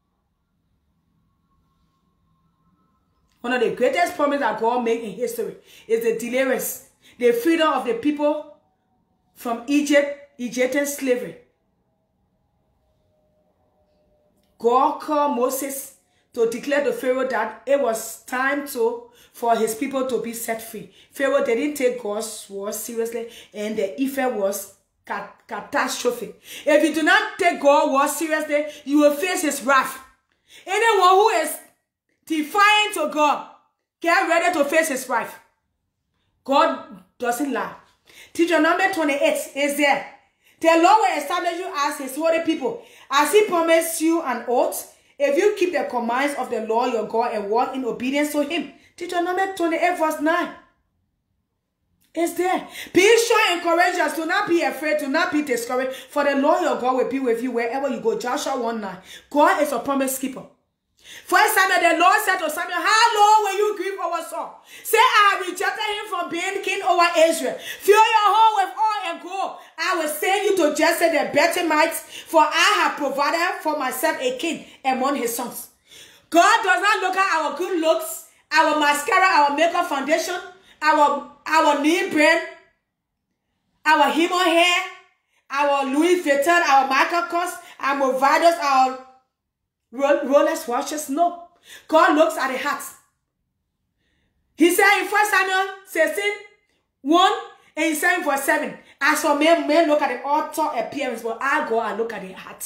One of the greatest promises that God made in history is the deliverance, the freedom of the people from Egypt, Egyptian slavery. God called Moses to declare to Pharaoh that it was time to for his people to be set free. Pharaoh didn't take God's word seriously, and the effect was cat catastrophic. If you do not take God's word seriously, you will face his wrath. Anyone who is defiant to God, get ready to face his wrath. God doesn't lie. Deuteronomy twenty-eight is there. The Lord will establish you as his holy people, as he promised you an oath, if you keep the commands of the Lord your God and walk in obedience to him. Deuteronomy twenty-eight verse nine. It's there. Be sure and courageous. Do not be afraid. Do not be discouraged. For the Lord your God will be with you wherever you go. Joshua one nine. God is a promise keeper. First Samuel, the Lord said to Samuel, how long will you grieve over Saul? Say, I have rejected him from being king over Israel. Fill your home with oil and gold. I will send you to Jesse the Bethlehemites, for I have provided for myself a king among his sons. God does not look at our good looks, our mascara, our makeup foundation, our, our knee brand, our human hair, our Louis Vuitton, our Michael Kors, our Movados, our Rolex watches. No. God looks at the heart. He said in First Samuel sixteen, one, and he said in verse seven, as for men, men look at the outer appearance, but I go and look at the heart.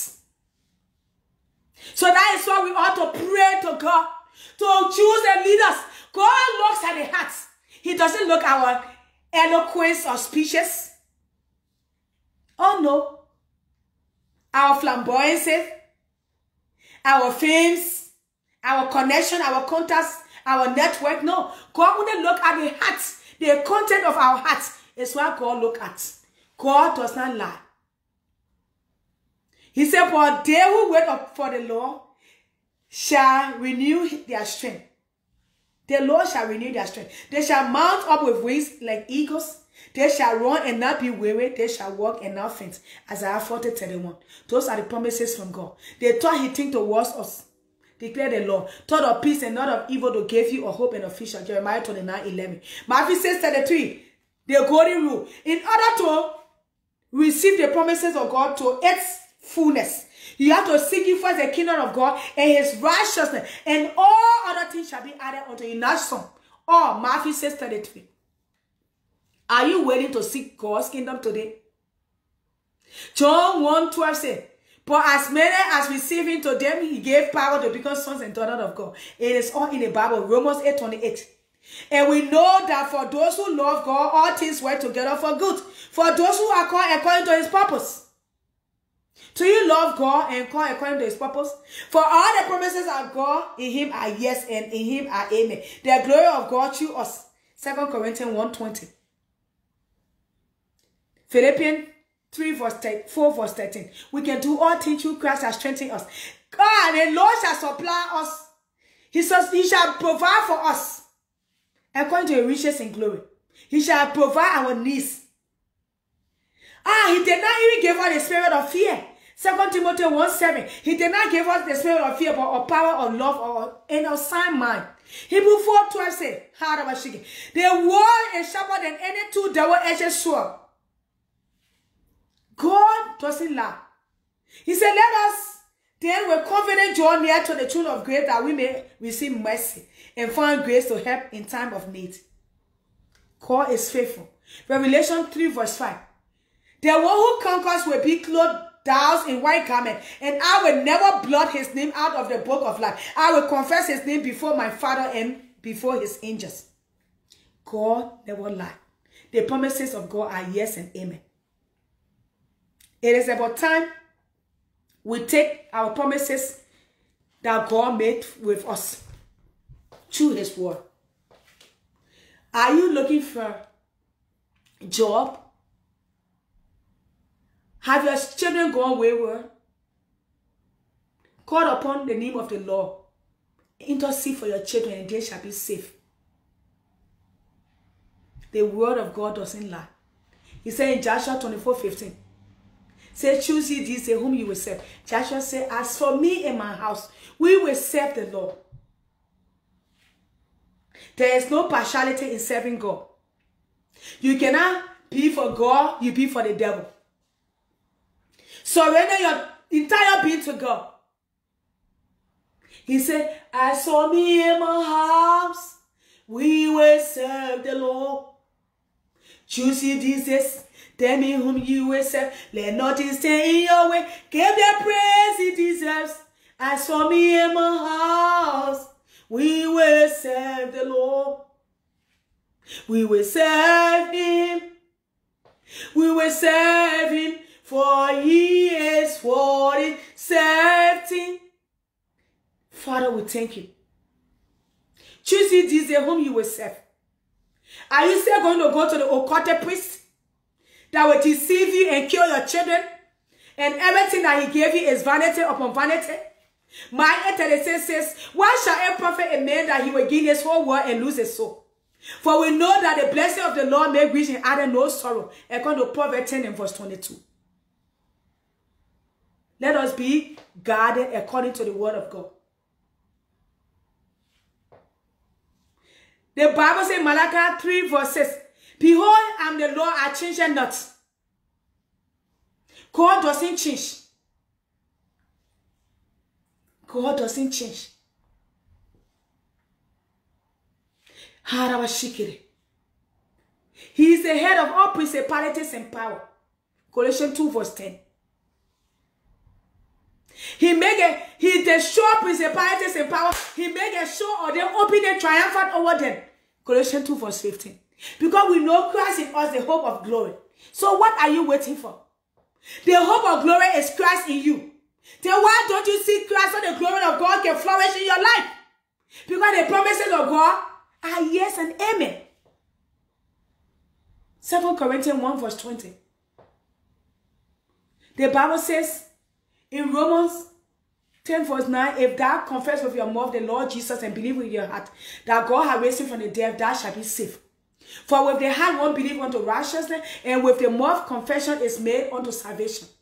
So that is why we ought to pray to God, to choose the leaders. God looks at the heart. He doesn't look at our eloquence or speeches. Oh no. Our flamboyancy, our fames, our connection, our contacts, our network. No. God wouldn't look at the heart. The content of our hearts is what God looks at. God does not lie. He said, for they who wait up for the Lord shall renew their strength. The Lord shall renew their strength. They shall mount up with wings like eagles. They shall run and not be weary. They shall walk and not faint. Isaiah forty thirty-one. Those are the promises from God. They thought he think towards us. Declare the Lord. Thought of peace and not of evil to give you a hope and a future. Jeremiah twenty-nine eleven. Matthew six thirty-three. The golden rule. In order to receive the promises of God to its fullness, you have to seek you first the kingdom of God and his righteousness, and all other things shall be added unto you. Not some. Or Matthew six thirty-three. Are you waiting to seek God's kingdom today? John one twelve says, but as many as receive him, to them he gave power to become sons and daughters of God. It is all in the Bible, Romans eight twenty-eight. And we know that for those who love God, all things work together for good. For those who are called according to his purpose. Do you love God and call according to his purpose? For all the promises of God in him are yes, and in him are amen. The glory of God through us. Second Corinthians one twenty. Philippians three verse four verse thirteen. We can do all things through Christ that strengthens us. God, the Lord shall supply us. He says he shall provide for us according to his riches in glory. He shall provide our needs. Ah, he did not even give us the spirit of fear. Second Timothy one seven. He did not give us the spirit of fear, but of power, of love, or in a sound mind. Hebrews four twelve says, the word is sharper than any two double-edged sword. God doesn't lie. He said, let us then with confident draw near to the throne of grace, that we may receive mercy and find grace to help in time of need. God is faithful. Revelation three verse five. The one who conquers will be clothed down in white garment, and I will never blot his name out of the book of life. I will confess his name before my Father and before his angels. God never lies. The promises of God are yes and amen. It is about time we take our promises that God made with us through his word. Are you looking for a job? Have your children gone wayward? Call upon the name of the Lord. Intercede for your children and they shall be safe. The word of God doesn't lie. He said in Joshua twenty-four fifteen, say, choose ye this day whom you will serve. Joshua said, as for me and my house, we will serve the Lord. There is no partiality in serving God. You cannot be for God, you be for the devil. Surrender your entire being to God. He said, I saw me in my house. We will serve the Lord. Choose ye Jesus. Tell me whom you will serve. Let nothing stay in your way. Give the praise he deserves. I saw me in my house. We will serve the Lord. We will serve him. We will serve him. For he is worthy. Serve him. Father, we thank you. Choose ye this day whom you will serve. Are you still going to go to the occult priest that will deceive you and kill your children? And everything that he gave you is vanity upon vanity? Micah thirty-six says, why shall it profit a man that he will gain his whole world and lose his soul? For we know that the blessing of the Lord may reach and add no sorrow. According to Proverbs ten and verse twenty-two. Let us be guarded according to the word of God. The Bible says, Malachi three verse six, behold, I am the Lord, I change it not. God doesn't change. God doesn't change. He is the head of all principalities and power. Colossians two verse ten. He make a, he destroy principalities and power. He make a show of them, open and triumphant over them. Colossians two verse fifteen. Because we know Christ in us, the hope of glory. So what are you waiting for? The hope of glory is Christ in you. Then why don't you see Christ so the glory of God can flourish in your life? Because the promises of God are yes and amen. Second Corinthians one verse twenty. The Bible says in Romans ten verse nine, if thou confess with your mouth the Lord Jesus and believe with your heart that God has raised him from the dead, thou shalt be saved. For with the heart one believe unto righteousness, and with the mouth confession is made unto salvation.